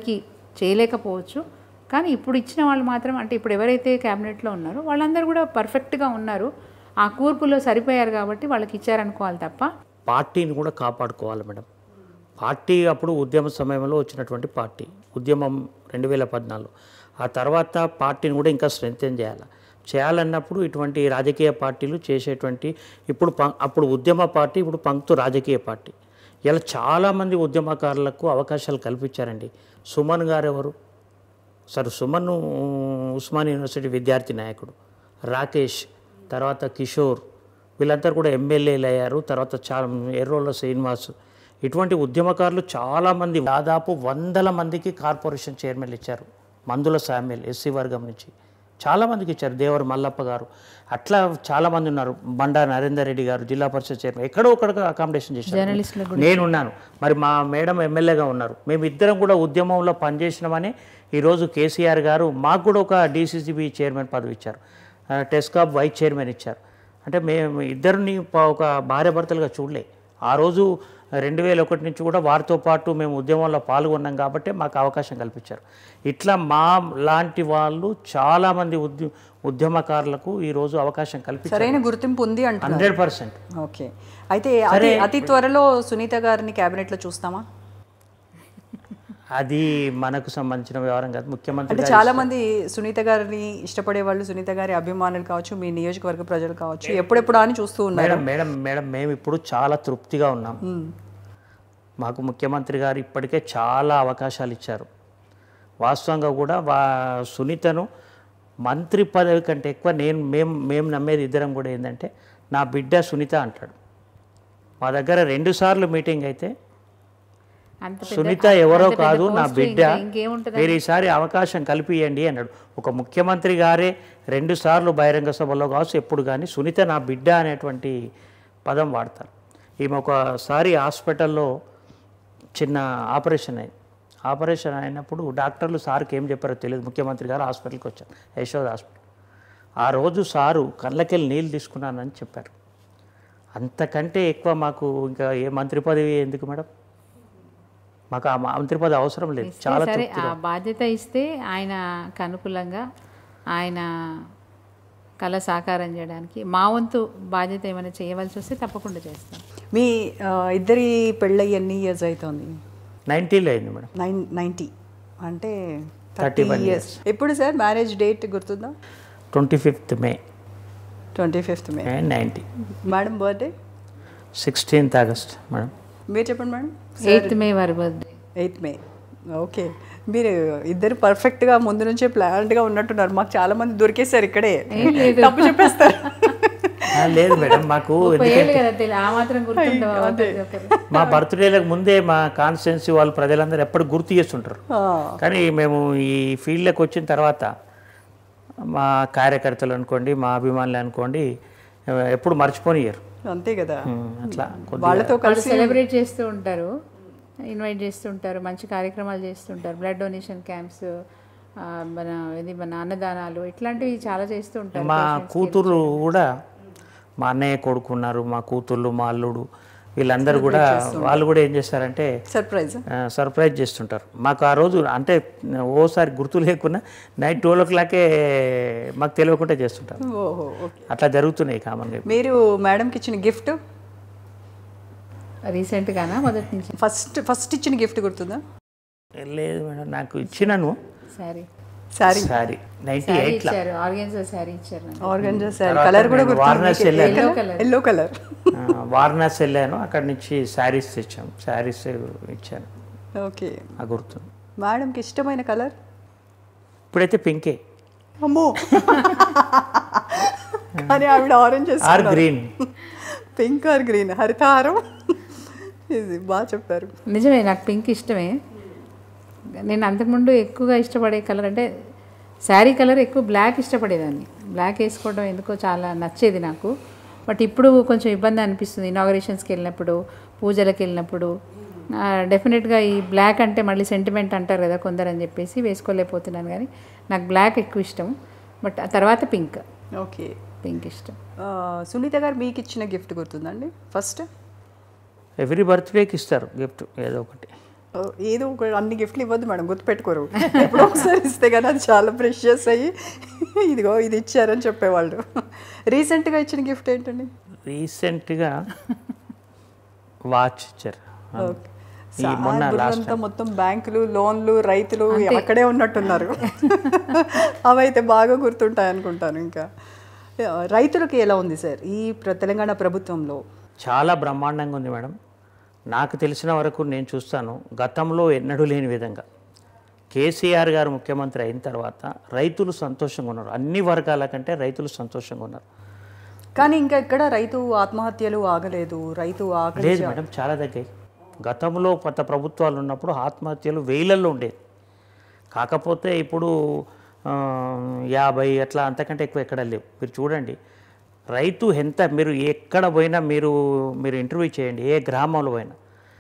చేయలేకపోవచ్చు, కానీ ఇప్పుడు ఇచ్చిన వాళ్ళు మాత్రం అంటే ఇప్పుడు ఎవరైతే క్యాబినెట్లో ఉన్నారో వాళ్ళందరూ కూడా పర్ఫెక్ట్గా ఉన్నారు, ఆ కూర్పులో సరిపోయారు కాబట్టి వాళ్ళకి ఇచ్చారనుకోవాలి తప్ప. పార్టీని కూడా కాపాడుకోవాలి మేడం. పార్టీ అప్పుడు ఉద్యమ సమయంలో వచ్చినటువంటి పార్టీ ఉద్యమం 2014, ఆ తర్వాత పార్టీని కూడా ఇంకా స్ట్రెంథెన్ చేయాలన్నప్పుడు ఇటువంటి రాజకీయ పార్టీలు చేసేటువంటి ఇప్పుడు అప్పుడు ఉద్యమ పార్టీ, ఇప్పుడు పంక్తు రాజకీయ పార్టీ. ఇలా చాలామంది ఉద్యమకారులకు అవకాశాలు కల్పించారండి. సుమన్ గారు ఎవరు సార్? సుమన్ ఉస్మానియా యూనివర్సిటీ విద్యార్థి నాయకుడు. రాకేష్, తర్వాత కిషోర్, వీళ్ళందరూ కూడా ఎమ్మెల్యేలు అయ్యారు. తర్వాత చాలా ఎర్రోళ్ళ శ్రీనివాస్, ఇటువంటి ఉద్యమకారులు చాలామంది, దాదాపు 100 మందికి కార్పొరేషన్ చైర్మన్లు ఇచ్చారు. మందుల శామ్యుల్ ఎస్సీ వర్గం నుంచి చాలామందికి ఇచ్చారు. దేవర మల్లప్ప గారు, అట్లా చాలామంది ఉన్నారు. బండా నరేందర్ రెడ్డి గారు జిల్లా పరిషత్ చైర్మన్, ఎక్కడో ఒకటి అకామిడేషన్ చేశారు. నేనున్నాను, మరి మా మేడం ఎమ్మెల్యేగా ఉన్నారు. మేమిద్దరం కూడా ఉద్యమంలో పనిచేసినామని ఈరోజు కేసీఆర్ గారు మాకు కూడా ఒక డీసీసీబీ చైర్మన్ పదవి ఇచ్చారు, టెస్కాప్ వైస్ చైర్మన్ ఇచ్చారు. అంటే మేము ఇద్దరిని ఒక భార్య భర్తలుగా చూడలే. ఆ రోజు 2001 నుంచి కూడా వారితో పాటు మేము ఉద్యమంలో పాల్గొన్నాం కాబట్టి మాకు అవకాశం కల్పించారు. ఇట్లా మా లాంటి వాళ్ళు చాలామంది ఉద్యమకారులకు ఈరోజు అవకాశం కల్పించారు. సరైన గుర్తింపు ఉంది అంటే 100%. ఓకే, అయితే అతి త్వరలో సునీత గారిని క్యాబినెట్లో చూస్తామా? అది మనకు సంబంధించిన వ్యవహారం కాదు. ముఖ్యమంత్రి అంటే చాలా మంది సునీత గారిని ఇష్టపడే వాళ్ళు, సునీత గారి అభిమానులు కావచ్చు, మీ నియోజకవర్గ ప్రజలు కావచ్చు, ఎప్పుడెప్పుడు అని చూస్తూ ఉన్నారు. మేడం మేము ఇప్పుడు చాలా తృప్తిగా ఉన్నాం. మాకు ముఖ్యమంత్రి గారు ఇప్పటికే చాలా అవకాశాలు ఇచ్చారు. వాస్తవంగా కూడా సునీతను మంత్రి పదవి కంటే ఎక్కువ మేము నమ్మేది ఇద్దరం కూడా ఏంటంటే, నా బిడ్డ సునీత అంటాడు. మా దగ్గర 2 సార్లు మీటింగ్ అయితే సునీత ఎవరో కాదు నా బిడ్డ, మీరు ఈసారి అవకాశం కల్పియండి అన్నాడు. ఒక ముఖ్యమంత్రి గారే 2 సార్లు బహిరంగ సభలో కావచ్చు ఎప్పుడు కానీ సునీత నా బిడ్డ అనేటువంటి పదం వాడతారు. ఈమె ఒకసారి హాస్పిటల్లో చిన్న ఆపరేషన్ అయినప్పుడు డాక్టర్లు సార్కి ఏం చెప్పారో తెలియదు. ముఖ్యమంత్రి గారు హాస్పిటల్కి వచ్చారు, యశోద హాస్పిటల్. ఆ రోజు సారు కళ్ళకెళ్ళి నీళ్ళు తీసుకున్నానని చెప్పారు. అంతకంటే ఎక్కువ మాకు ఇంకా ఏ మంత్రి పదవి ఎందుకు మేడం? మాకు ఆ మంత్రి పదవి అవసరం లేదు. చాలా సరే, ఆ బాధ్యత ఇస్తే ఆయనకు అనుకూలంగా ఆయన కళ సాకారం చేయడానికి మా వంతు బాధ్యత ఏమైనా చేయవలసి వస్తే తప్పకుండా చేస్తాం. మీ ఇద్దరి పెళ్ళయి ఎన్ని ఇయర్స్ అవుతుంది? 90లో అయింది మేడం. 90 అంటే 30 years. ఎప్పుడు సార్ మ్యారేజ్ డేట్ గుర్తుందా? 25th May 90. Madam birthday 16th August madam. మీరు చెప్పండి మేడం. 8th May వారి బర్త్డే. 8th May. ఓకే, మీరు ఇద్దరు పర్ఫెక్ట్గా ముందు నుంచే ప్లాన్డ్గా ఉన్నట్టున్నారు. మాకు చాలా మంది దొరికేస్తారు ఇక్కడే, తప్పు చెప్పేస్తారు. లేదు మేడం, మాకు మా బర్త్డేలకు ముందే మా కాన్స్టిట్యున్సీ వాళ్ళు ప్రజలందరూ ఎప్పుడు గుర్తు చేస్తుంటారు. కానీ మేము ఈ ఫీల్డ్లోకి వచ్చిన తర్వాత మా కార్యకర్తలు అనుకోండి, మా అభిమానులు అనుకోండి, ఎప్పుడు మర్చిపోనియరు. అంతే కదా, అట్లా వాళ్ళతో కలిసి సెలబ్రేట్ చేస్తూ ఉంటారు, ఇన్వైట్ చేస్తుంటారు, మంచి కార్యక్రమాలు చేస్తుంటారు, బ్లడ్ డొనేషన్ క్యాంప్స్, మన అన్నదానాలు, ఇట్లాంటివి చాలా చేస్తూ ఉంటారు. మా కూతురు కూడా, మా అన్నయ్య కొడుకున్నారు, మా కూతుర్లు, మా అల్లుడు, వీళ్ళందరూ కూడా వాళ్ళు కూడా ఏం చేస్తారంటే సర్ప్రైజ్ చేస్తుంటారు మాకు. ఆ రోజు అంటే ఓసారి గుర్తు లేకున్నా నైట్ 12 o'clock మాకు తెలియకుండా చేస్తుంటారు. అట్లా జరుగుతున్నాయి కామన్గా. మీరు మేడంకి ఇచ్చిన గిఫ్ట్ రీసెంట్గానా మొదటి నుంచి? ఫస్ట్ ఇచ్చిన గిఫ్ట్ గుర్తుందా? లేదు మేడం, నాకు ఇచ్చినాను సారీ 98 ఆర్గెన్జా సారీ ఇచ్చారు. ఆర్గెన్జా సారీ కలర్ కూడా వారణాసి వెళ్ళాను, ఎల్లో కలర్. వారణాసి వెళ్ళాను, అక్కడ నుంచి శారీస్ తెచ్చాను, శారీస్ ఇచ్చాను. ఓకే, ఆ గుర్తు. మేడంకి ఇష్టమైన కలర్ ఇప్పుడైతే పింకే. అమ్మో, కానీ ఆవిడ orange or green. Pink or green, Harithaharam. ఇది బాగా చెప్పారు. నిజమే, నాకు పింక్ ఇష్టమే. నేను అంతకుముందు ఎక్కువగా ఇష్టపడే కలర్ అంటే శారీ కలర్ ఎక్కువ బ్లాక్ ఇష్టపడేదాన్ని. బ్లాక్ వేసుకోవడం ఎందుకో చాలా నచ్చేది నాకు. బట్ ఇప్పుడు కొంచెం ఇబ్బంది అనిపిస్తుంది. ఇనాగరేషన్స్కి వెళ్ళినప్పుడు, పూజలకు వెళ్ళినప్పుడు డెఫినెట్గా ఈ బ్లాక్ అంటే మళ్ళీ సెంటిమెంట్ అంటారు కదా కొందరు అని చెప్పేసి వేసుకోలేకపోతున్నాను. కానీ నాకు బ్లాక్ ఎక్కువ ఇష్టం. బట్ ఆ తర్వాత పింక్. ఓకే, పింక్ ఇష్టం. సునీత గారు మీకు ఇచ్చిన గిఫ్ట్ గుర్తుందండి? ఫస్ట్ ఎవ్రీ బర్త్డేకి ఇస్తారు గిఫ్ట్ ఏదో ఒకటి. ఏదో ఒక అన్ని గిఫ్ట్లు ఇవ్వద్దు మేడం, గుర్తుపెట్టుకోరు. ఎప్పుడో ఒకసారి ఇస్తే కానీ అది చాలా ప్రెషియస్ అయ్యి ఇదిగో ఇది ఇచ్చారని చెప్పేవాళ్ళు. రీసెంట్గా ఇచ్చిన గిఫ్ట్ ఏంటండి? రీసెంట్గా వాచ్ ఇచ్చారు. అంతా మొత్తం బ్యాంకులు, లోన్లు, రైతులు అక్కడే ఉన్నట్టున్నారు. అవైతే బాగా గుర్తుంటాయి అనుకుంటాను. ఇంకా రైతులకి ఎలా ఉంది సార్ ఈ తెలంగాణ ప్రభుత్వంలో? చాలా బ్రహ్మాండంగా ఉంది మేడం. నాకు తెలిసిన వరకు నేను చూస్తాను, గతంలో ఎన్నడూ లేని విధంగా కేసీఆర్ గారు ముఖ్యమంత్రి అయిన తర్వాత రైతులు సంతోషంగా ఉన్నారు. అన్ని వర్గాల కంటే రైతులు సంతోషంగా ఉన్నారు. కానీ ఇంకా ఇక్కడ రైతు ఆత్మహత్యలు ఆగలేదు, రైతు లేదు మేడం, చాలా తగ్గాయి. గతంలో కొత్త ప్రభుత్వాలు ఉన్నప్పుడు ఆత్మహత్యలు వేలల్లో ఉండేది. కాకపోతే ఇప్పుడు 50 అట్లా, అంతకంటే ఎక్కువ ఎక్కడ లేవు. మీరు చూడండి రైతు ఎంత, మీరు ఎక్కడ పోయినా మీరు ఇంటర్వ్యూ చేయండి, ఏ గ్రామంలో పోయినా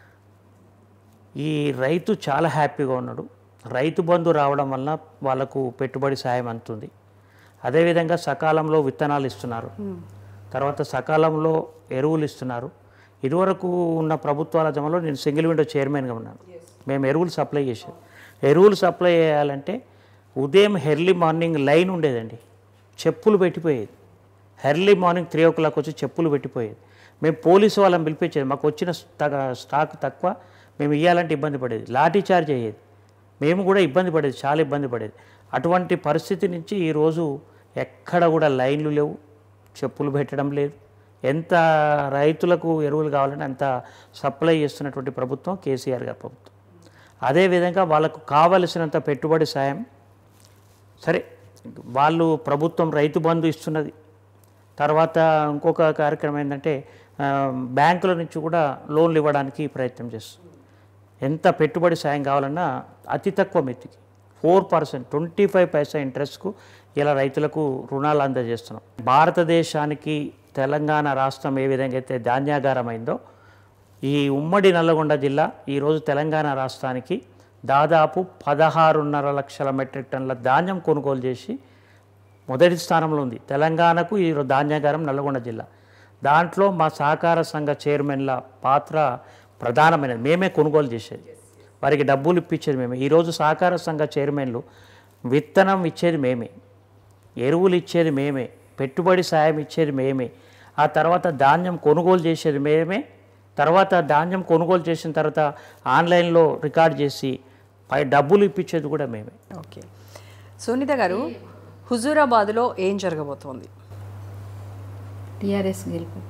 ఈ రైతు చాలా హ్యాపీగా ఉన్నాడు. రైతు బంధు రావడం వల్ల వాళ్ళకు పెట్టుబడి సాయం అందుతుంది. అదేవిధంగా సకాలంలో విత్తనాలు ఇస్తున్నారు, తర్వాత సకాలంలో ఎరువులు ఇస్తున్నారు. ఇదివరకు ఉన్న ప్రభుత్వాల జమలో నేను సింగిల్ విండో చైర్మన్గా ఉన్నాను. మేము ఎరువులు సప్లై చేసాం. ఎరువులు సప్లై చేయాలంటే ఉదయం ఎర్లీ మార్నింగ్ లైన్ ఉండేదండి, చెప్పులు పెట్టిపోయేది. ఎర్లీ మార్నింగ్ 3 o'clock వచ్చి చెప్పులు పెట్టిపోయేది. మేము పోలీసు వాళ్ళని పిలిపించేది, మాకు వచ్చిన స్టాక్ తక్కువ, మేము ఇవ్వాలంటే ఇబ్బంది పడేది, లాఠీ చార్జ్ అయ్యేది, మేము కూడా ఇబ్బంది పడేది, చాలా ఇబ్బంది పడేది. అటువంటి పరిస్థితి నుంచి ఈరోజు ఎక్కడ కూడా లైన్లు లేవు, చెప్పులు పెట్టడం లేదు. ఎంత రైతులకు ఎరువులు కావాలంటే అంత సప్లై చేస్తున్నటువంటి ప్రభుత్వం కేసీఆర్ గారి ప్రభుత్వం. అదేవిధంగా వాళ్ళకు కావలసినంత పెట్టుబడి సాయం, సరే వాళ్ళు ప్రభుత్వం రైతు బంధు ఇస్తున్నది. తర్వాత ఇంకొక కార్యక్రమం ఏంటంటే బ్యాంకుల నుంచి కూడా లోన్లు ఇవ్వడానికి ప్రయత్నం చేస్తుంది. ఎంత పెట్టుబడి సాయం కావాలన్నా అతి తక్కువ మెత్తికి 4%, 25 పైసా ఇంట్రెస్ట్కు ఇలా రైతులకు రుణాలు అందజేస్తున్నాం. భారతదేశానికి తెలంగాణ రాష్ట్రం ఏ విధంగా అయితే ధాన్యాగారమైందో, ఈ ఉమ్మడి నల్లగొండ జిల్లా ఈరోజు తెలంగాణ రాష్ట్రానికి దాదాపు 16.5 లక్షల మెట్రిక్ టన్నుల ధాన్యం కొనుగోలు చేసి మొదటి స్థానంలో ఉంది. తెలంగాణకు ఈ ధాన్యాగారం నల్లగొండ జిల్లా. దాంట్లో మా సహకార సంఘ చైర్మన్ల పాత్ర ప్రధానమైనది. మేమే కొనుగోలు చేసేది, వారికి డబ్బులు ఇప్పించేది మేమే. ఈరోజు సహకార సంఘ చైర్మన్లు విత్తనం ఇచ్చేది మేమే, ఎరువులు ఇచ్చేది మేమే, పెట్టుబడి సాయం ఇచ్చేది మేమే, ఆ తర్వాత ధాన్యం కొనుగోలు చేసేది మేమే, తర్వాత ధాన్యం కొనుగోలు చేసిన తర్వాత ఆన్లైన్లో రికార్డ్ చేసి డబ్బులు ఇప్పించేది కూడా మేమే. ఓకే సునీత గారు, హుజూరాబాద్లో ఏం జరగబోతోంది? టీఆర్ఎస్ గెలుపు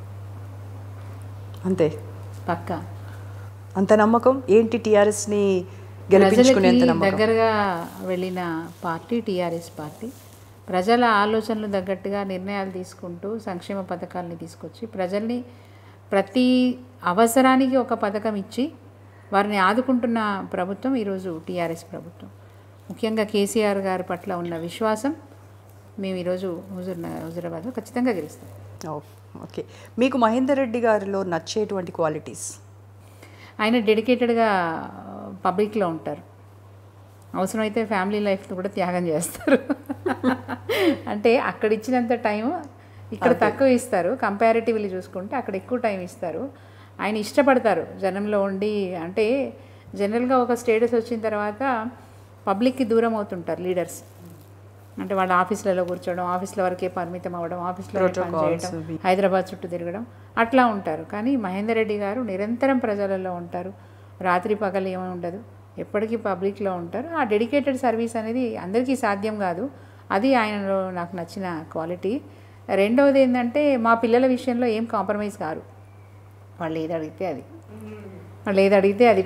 అంతే పక్కా. అంత నమ్మకం ఏంటి? టీఆర్ఎస్ని గెలిపించుకునేంత నమ్మకం? దగ్గరగా వెళ్ళిన పార్టీ టీఆర్ఎస్ పార్టీ. ప్రజల ఆలోచనలు తగ్గట్టుగా నిర్ణయాలు తీసుకుంటూ సంక్షేమ పథకాలని తీసుకొచ్చి ప్రజల్ని ప్రతి అవసరానికి ఒక పథకం ఇచ్చి వారిని ఆదుకుంటున్న ప్రభుత్వం ఈరోజు టీఆర్ఎస్ ప్రభుత్వం. ముఖ్యంగా కేసీఆర్ గారి పట్ల ఉన్న విశ్వాసం మేము ఈరోజు హుజూరాబాద్లో ఖచ్చితంగా గెలుస్తాం. ఓకే, మీకు మహేందర్ రెడ్డి గారిలో నచ్చేటువంటి క్వాలిటీస్? ఆయన డెడికేటెడ్గా పబ్లిక్లో ఉంటారు, అవసరమైతే ఫ్యామిలీ లైఫ్ను కూడా త్యాగం చేస్తారు. అంటే అక్కడ ఇచ్చినంత టైం ఇక్కడ తక్కువ ఇస్తారు, కంపారిటివ్లీ చూసుకుంటే అక్కడ ఎక్కువ టైం ఇస్తారు. ఆయన ఇష్టపడతారు జనంలో ఉండి. అంటే జనరల్గా ఒక స్టేటస్ వచ్చిన తర్వాత పబ్లిక్కి దూరం అవుతుంటారు లీడర్స్. అంటే వాళ్ళ ఆఫీసులలో కూర్చోవడం, ఆఫీసుల వరకే పరిమితం అవ్వడం, ఆఫీస్లో పనిచేయడం, హైదరాబాద్ చుట్టూ తిరగడం అట్లా ఉంటారు. కానీ మహేందర్ రెడ్డి గారు నిరంతరం ప్రజలలో ఉంటారు, రాత్రి పగలు ఏమీ ఉండదు, ఎప్పటికీ పబ్లిక్లో ఉంటారు. ఆ డెడికేటెడ్ సర్వీస్ అనేది అందరికీ సాధ్యం కాదు, అది ఆయనలో నాకు నచ్చిన క్వాలిటీ. రెండవది ఏంటంటే మా పిల్లల విషయంలో ఏం కాంప్రమైజ్ కారు. వాళ్ళు ఏది అడిగితే అది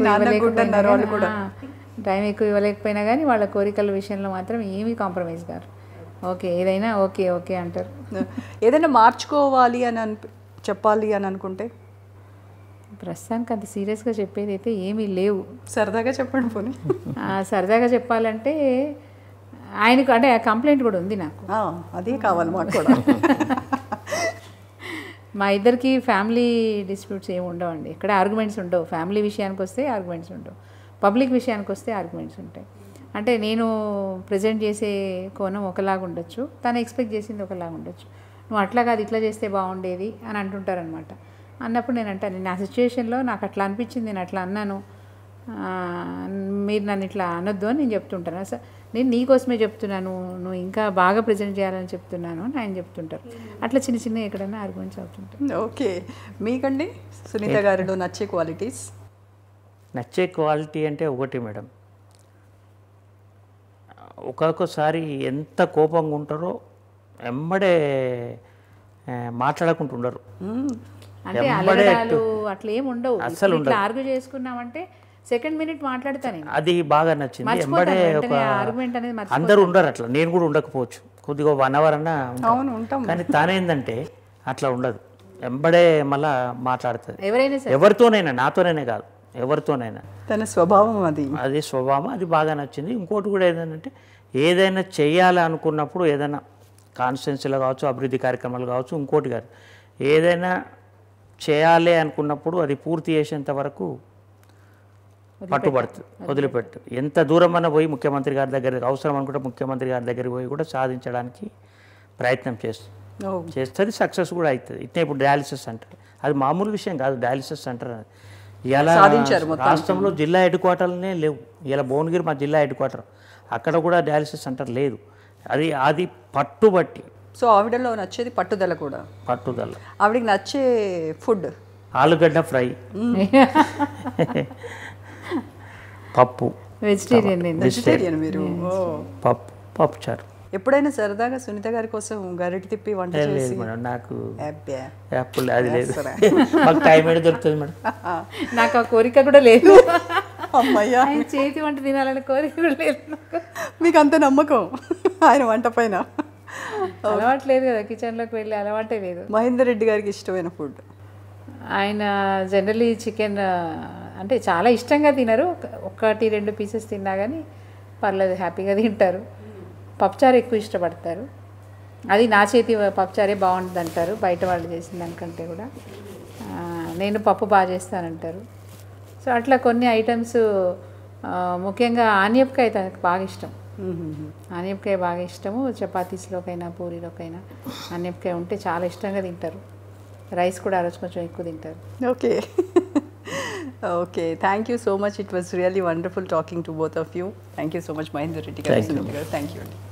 టైం ఎక్కువ ఇవ్వలేకపోయినా కానీ వాళ్ళ కోరికల విషయంలో మాత్రం ఏమీ కాంప్రమైజ్ కారు. ఓకే, ఏదైనా ఓకే ఓకే అంటారు. ఏదైనా మార్చుకోవాలి అని చెప్పాలి అని అనుకుంటే ప్రస్తుతానికి అంత సీరియస్గా చెప్పేది అయితే ఏమీ లేవు. సరదాగా చెప్పండి పోనీ. సరదాగా చెప్పాలంటే ఆయనకు అంటే కంప్లైంట్ కూడా ఉంది నాకు, అదే కావాలి మాకు కూడా. మా ఇద్దరికి ఫ్యామిలీ డిస్ప్యూట్స్ ఏమి ఉండవండి, ఇక్కడ ఆర్గ్యుమెంట్స్ ఉండవు. ఫ్యామిలీ విషయానికి వస్తే ఆర్గ్యుమెంట్స్ ఉండవు, పబ్లిక్ విషయానికి వస్తే ఆర్గ్యుమెంట్స్ ఉంటాయి. అంటే నేను ప్రజెంట్ చేసే కోణం ఒకలాగా ఉండొచ్చు, తను ఎక్స్పెక్ట్ చేసింది ఒకలాగా ఉండొచ్చు. నువ్వు అట్లా కాదు ఇట్లా చేస్తే బాగుండేది అని అంటుంటారనమాట. అన్నప్పుడు నేను అంటాను, నా సిచ్యువేషన్లో నాకు అట్లా అనిపించింది, నేను అట్లా అన్నాను, మీరు నన్ను ఇట్లా అనొద్దు అని నేను చెప్తుంటాను. సార్ నేను నీకోసమే చెప్తున్నాను, నువ్వు ఇంకా బాగా ప్రజెంట్ చేయాలని చెప్తున్నాను అని ఆయన చెప్తుంటారు. అట్లా చిన్న చిన్న ఎక్కడైనా ఆర్గ్యుమెంట్స్ అవుతుంటారు. ఓకే, మీకండి సునీత గారిలో నచ్చే క్వాలిటీస్? నచ్చే క్వాలిటీ అంటే ఒకటి మేడం, ఒక్కొక్కసారి ఎంత కోపంగా ఉంటారో ఎమ్మడే మాట్లాడకుంటుండరు. అంటే అలగడాలు అట్లా ఏమి ఉండవు. అసలు ఇట్లా ఆర్గ్యూ చేసుకున్నామంటే సెకండ్ మినిట్ మాట్లాడతాను. అది బాగా నచ్చింది. ఎంబడే ఒక అందరూ ఉండరు అట్లా, నేను కూడా ఉండకపోవచ్చు, కొద్దిగా 1 hour అన్నా ఉంటాం. కానీ తానేందంటే అట్లా ఉండదు, ఎంబడే మళ్ళా మాట్లాడుతుంది. ఎవరితోనైనా, నాతోనైనా కాదు, ఎవరితోనైనా. తన స్వభావం అది స్వభావం, అది బాగా నచ్చింది. ఇంకోటి కూడా ఏదంటే ఏదైనా చేయాలి అనుకున్నప్పుడు, ఏదైనా కాన్స్టిట్యున్సీలో కావచ్చు, అభివృద్ధి కార్యక్రమాలు కావచ్చు, ఇంకోటి కాదు, ఏదైనా చేయాలి అనుకున్నప్పుడు అది పూర్తి చేసేంత వరకు పట్టుబడుతుంది, వదిలిపెట్టు. ఎంత దూరమైనా పోయి ముఖ్యమంత్రి గారి దగ్గర అవసరం అనుకుంటే ముఖ్యమంత్రి గారి దగ్గరికి పోయి కూడా సాధించడానికి ప్రయత్నం చేస్తుంది, సక్సెస్ కూడా అవుతుంది. ఇట్లా ఇప్పుడు డయాలిసిస్ సెంటర్, అది మామూలు విషయం కాదు. డయాలిసిస్ సెంటర్ ఇలా రాష్ట్రంలో జిల్లా హెడ్ క్వార్టర్లనే లేవు. ఇలా భువనగిరి మా జిల్లా హెడ్ క్వార్టర్, అక్కడ కూడా డయాలిసిస్ సెంటర్ లేదు. అది పట్టుబట్టి. సో ఆవిడలో నచ్చేది పట్టుదల కూడా. పట్టుదల. ఆవిడకి నచ్చే ఫుడ్ ఆలుగడ్డ ఫ్రై, పప్పు. వెజిటేరియన్ మీరు? పప్పు చారు. ఎప్పుడైనా సరదాగా సునీత గారి కోసం గరిటె తిప్పి వంట చేసి? నాకు అది లేదు, మాకు టైం ఏదో దొరుకుతుంది మేడం. నాకు ఆ కోరిక కూడా లేదు. అమ్మయ్యా, చేతి వంట తినాలని కోరిక కూడా లేదు. మీకు అంత నమ్మకం ఆయన వంట పైన? అలవాటు లేదు కదా, కిచెన్లోకి వెళ్ళి అలవాటే లేదు. మహేందర్ రెడ్డి గారికి ఇష్టమైన ఫుడ్? ఆయన జనరలీ చికెన్ అంటే చాలా ఇష్టంగా తినరు, 1-2 పీసెస్ తిన్నా కానీ పర్లేదు, హ్యాపీగా తింటారు. పప్పుచారు ఎక్కువ ఇష్టపడతారు. అది నా చేతి పప్పుచారే బాగుంటుంది అంటారు, బయట వాళ్ళు చేసిన దానికంటే కూడా. నేను పప్పు బాగా చేస్తానంటారు. సో అట్లా కొన్ని ఐటమ్స్, ముఖ్యంగా ఆనియపకాయ తనకు బాగా ఇష్టం. ఆనియపకాయ బాగా ఇష్టము. చపాతీస్లోకైనా పూరీలోకైనా ఆనియపకాయ ఉంటే చాలా ఇష్టంగా తింటారు. రైస్ కూడా ఆ రోజు కొంచెం ఎక్కువ తింటారు. Okay okay, thank you so much. It was really wonderful talking to both of you. Thank you so much Mahender Reddy garu. Thank you.